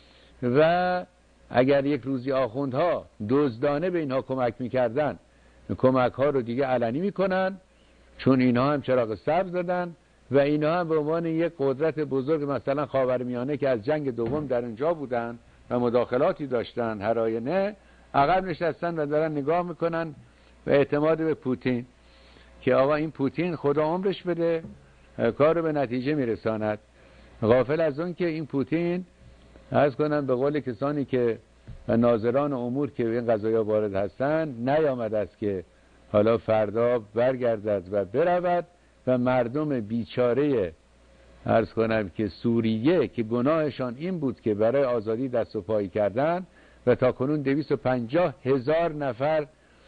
و اگر یک روزی آخوندها دزدانه به اینها کمک میکردن، کمک ها رو دیگه علنی میکنن، چون اینها هم چراغ سبز دادن و اینها هم به عنوان یک قدرت بزرگ مثلا خاورمیانه که از جنگ دوم در اونجا بودن و مداخلاتی داشتن هراینه، عقب نشستن و دارن نگاه میکنن و اعتماد به پوتین که آقا این پوتین خدا عمرش بده کار رو به نتیجه میرساند. غافل از اون که این پوتین عرض کنم به قول کسانی که ناظران امور که به این قضایا وارد هستن نیامده است که حالا فردا برگردد و برود و مردم بیچاره عرض کنم که سوریه که گناهشان این بود که برای آزادی دست و پایی کردن و تا کنون 250,000 نفر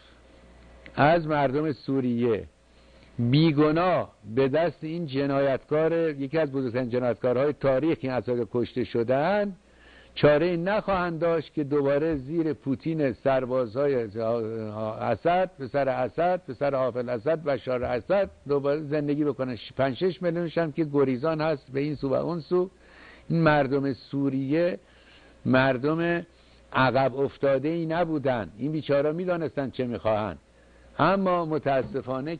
از مردم سوریه بیگناه به دست این جنایتکار، یکی از بزرگترین جنایتکارهای تاریخ این اسد کشته شدن، چاره نخواهند داشت که دوباره زیر پوتین سربازهای اسد، پسر حافظ اسد، بشار اسد دوباره زندگی بکنن. 5-6 میلیونش هم که گریزان هست به این سو و اون سو. این مردم سوریه مردم عقب افتاده ای نبودن، این بیچارا میدانستن چه میخواهند، اما متاسفانه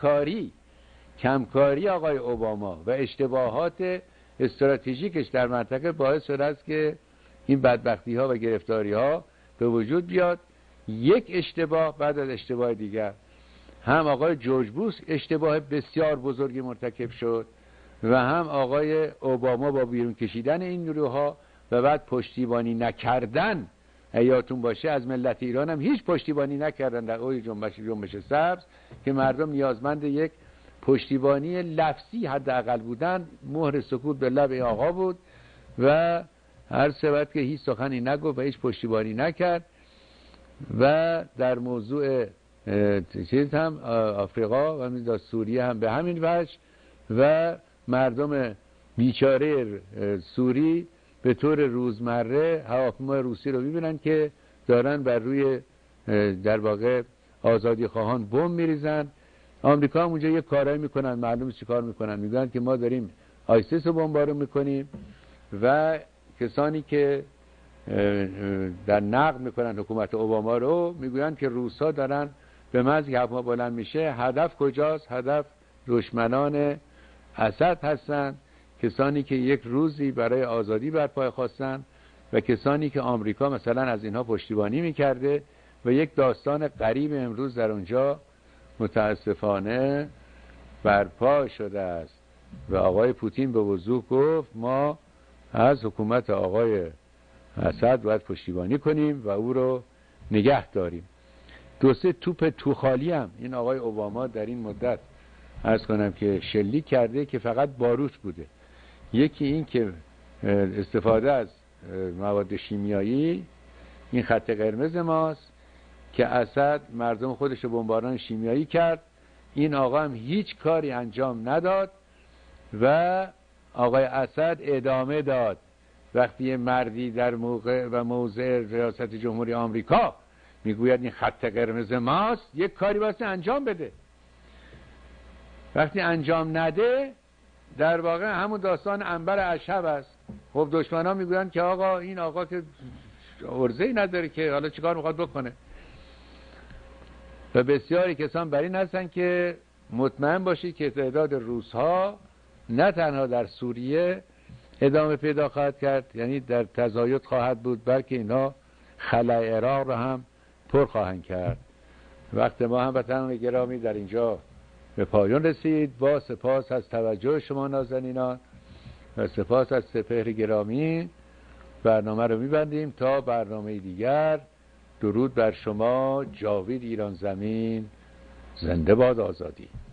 کمکاری آقای اوباما و اشتباهات استراتژیکش در منطقه باعث شده است که این بدبختی ها و گرفتاری ها به وجود بیاد. یک اشتباه بعد از اشتباه دیگر، هم آقای جورج بوش اشتباه بسیار بزرگی مرتکب شد و هم آقای اوباما با بیرون کشیدن این نیروها و بعد پشتیبانی نکردن. یادتون باشه از ملت ایران هم هیچ پشتیبانی نکردن در اوج جنبش سبز که مردم نیازمند یک پشتیبانی لفظی حداقل بودن. مهر سکوت به لب آقا بود و هر سبت که هیچ سخنی نگفت و هیچ پشتیبانی نکرد. و در موضوع چیز هم آفریقا و سوریه هم به همین وجه و مردم بیچاره سوری به طور روزمره هواپیمای روسی رو میبینن که دارن بر روی در واقع آزادی خواهان بمب میریزن. آمریکا هم اونجا یه کارایی میکنن، معلومه چی کار میکنن، میگن که ما داریم آیسیس رو بمبارون میکنیم و کسانی که در نقد میکنن حکومت اوباما رو میگوین که روسا دارن به محض که هواپیما بلند میشه هدف کجاست؟ هدف دشمنان اسد هستن، کسانی که یک روزی برای آزادی برپای خواستن و کسانی که آمریکا مثلا از اینها پشتیبانی میکرده و یک داستان غریب امروز در اونجا متاسفانه برپا شده است و آقای پوتین به وضوح گفت ما از حکومت آقای اسد باید پشتیبانی کنیم و او رو نگه داریم. 2-3 توپ توخالی هم این آقای اوباما در این مدت عرض کنم که شلیک کرده که فقط باروت بوده. یکی این که استفاده از مواد شیمیایی، این خط قرمز ماست که اسد مردم خودش رو بمباران شیمیایی کرد این آقا هم هیچ کاری انجام نداد و آقای اسد ادامه داد. وقتی یه مردی در موقع و موضع ریاست جمهوری آمریکا میگوید این خط قرمز ماست، یک کاری واسه انجام بده. وقتی انجام نده در واقع همون داستان عنبر اشهب است. خب دشمنا میگویند که آقا این آقا که عرضه‌ای نداره که حالا چیکار میخواد بکنه. و بسیاری کسان بر این هستن که مطمئن باشید که تعداد روس‌ها نه تنها در سوریه ادامه پیدا خواهد کرد، یعنی در تزاید خواهد بود، بلکه اینا خلأ عراق را هم پر خواهند کرد. وقت ما هم وطنان گرامی در اینجا به پایان رسید. با سپاس از توجه شما نازنینان و سپاس از سپهر گرامی برنامه رو میبندیم تا برنامه دیگر. درود بر شما. جاوید ایران زمین. زنده باد آزادی.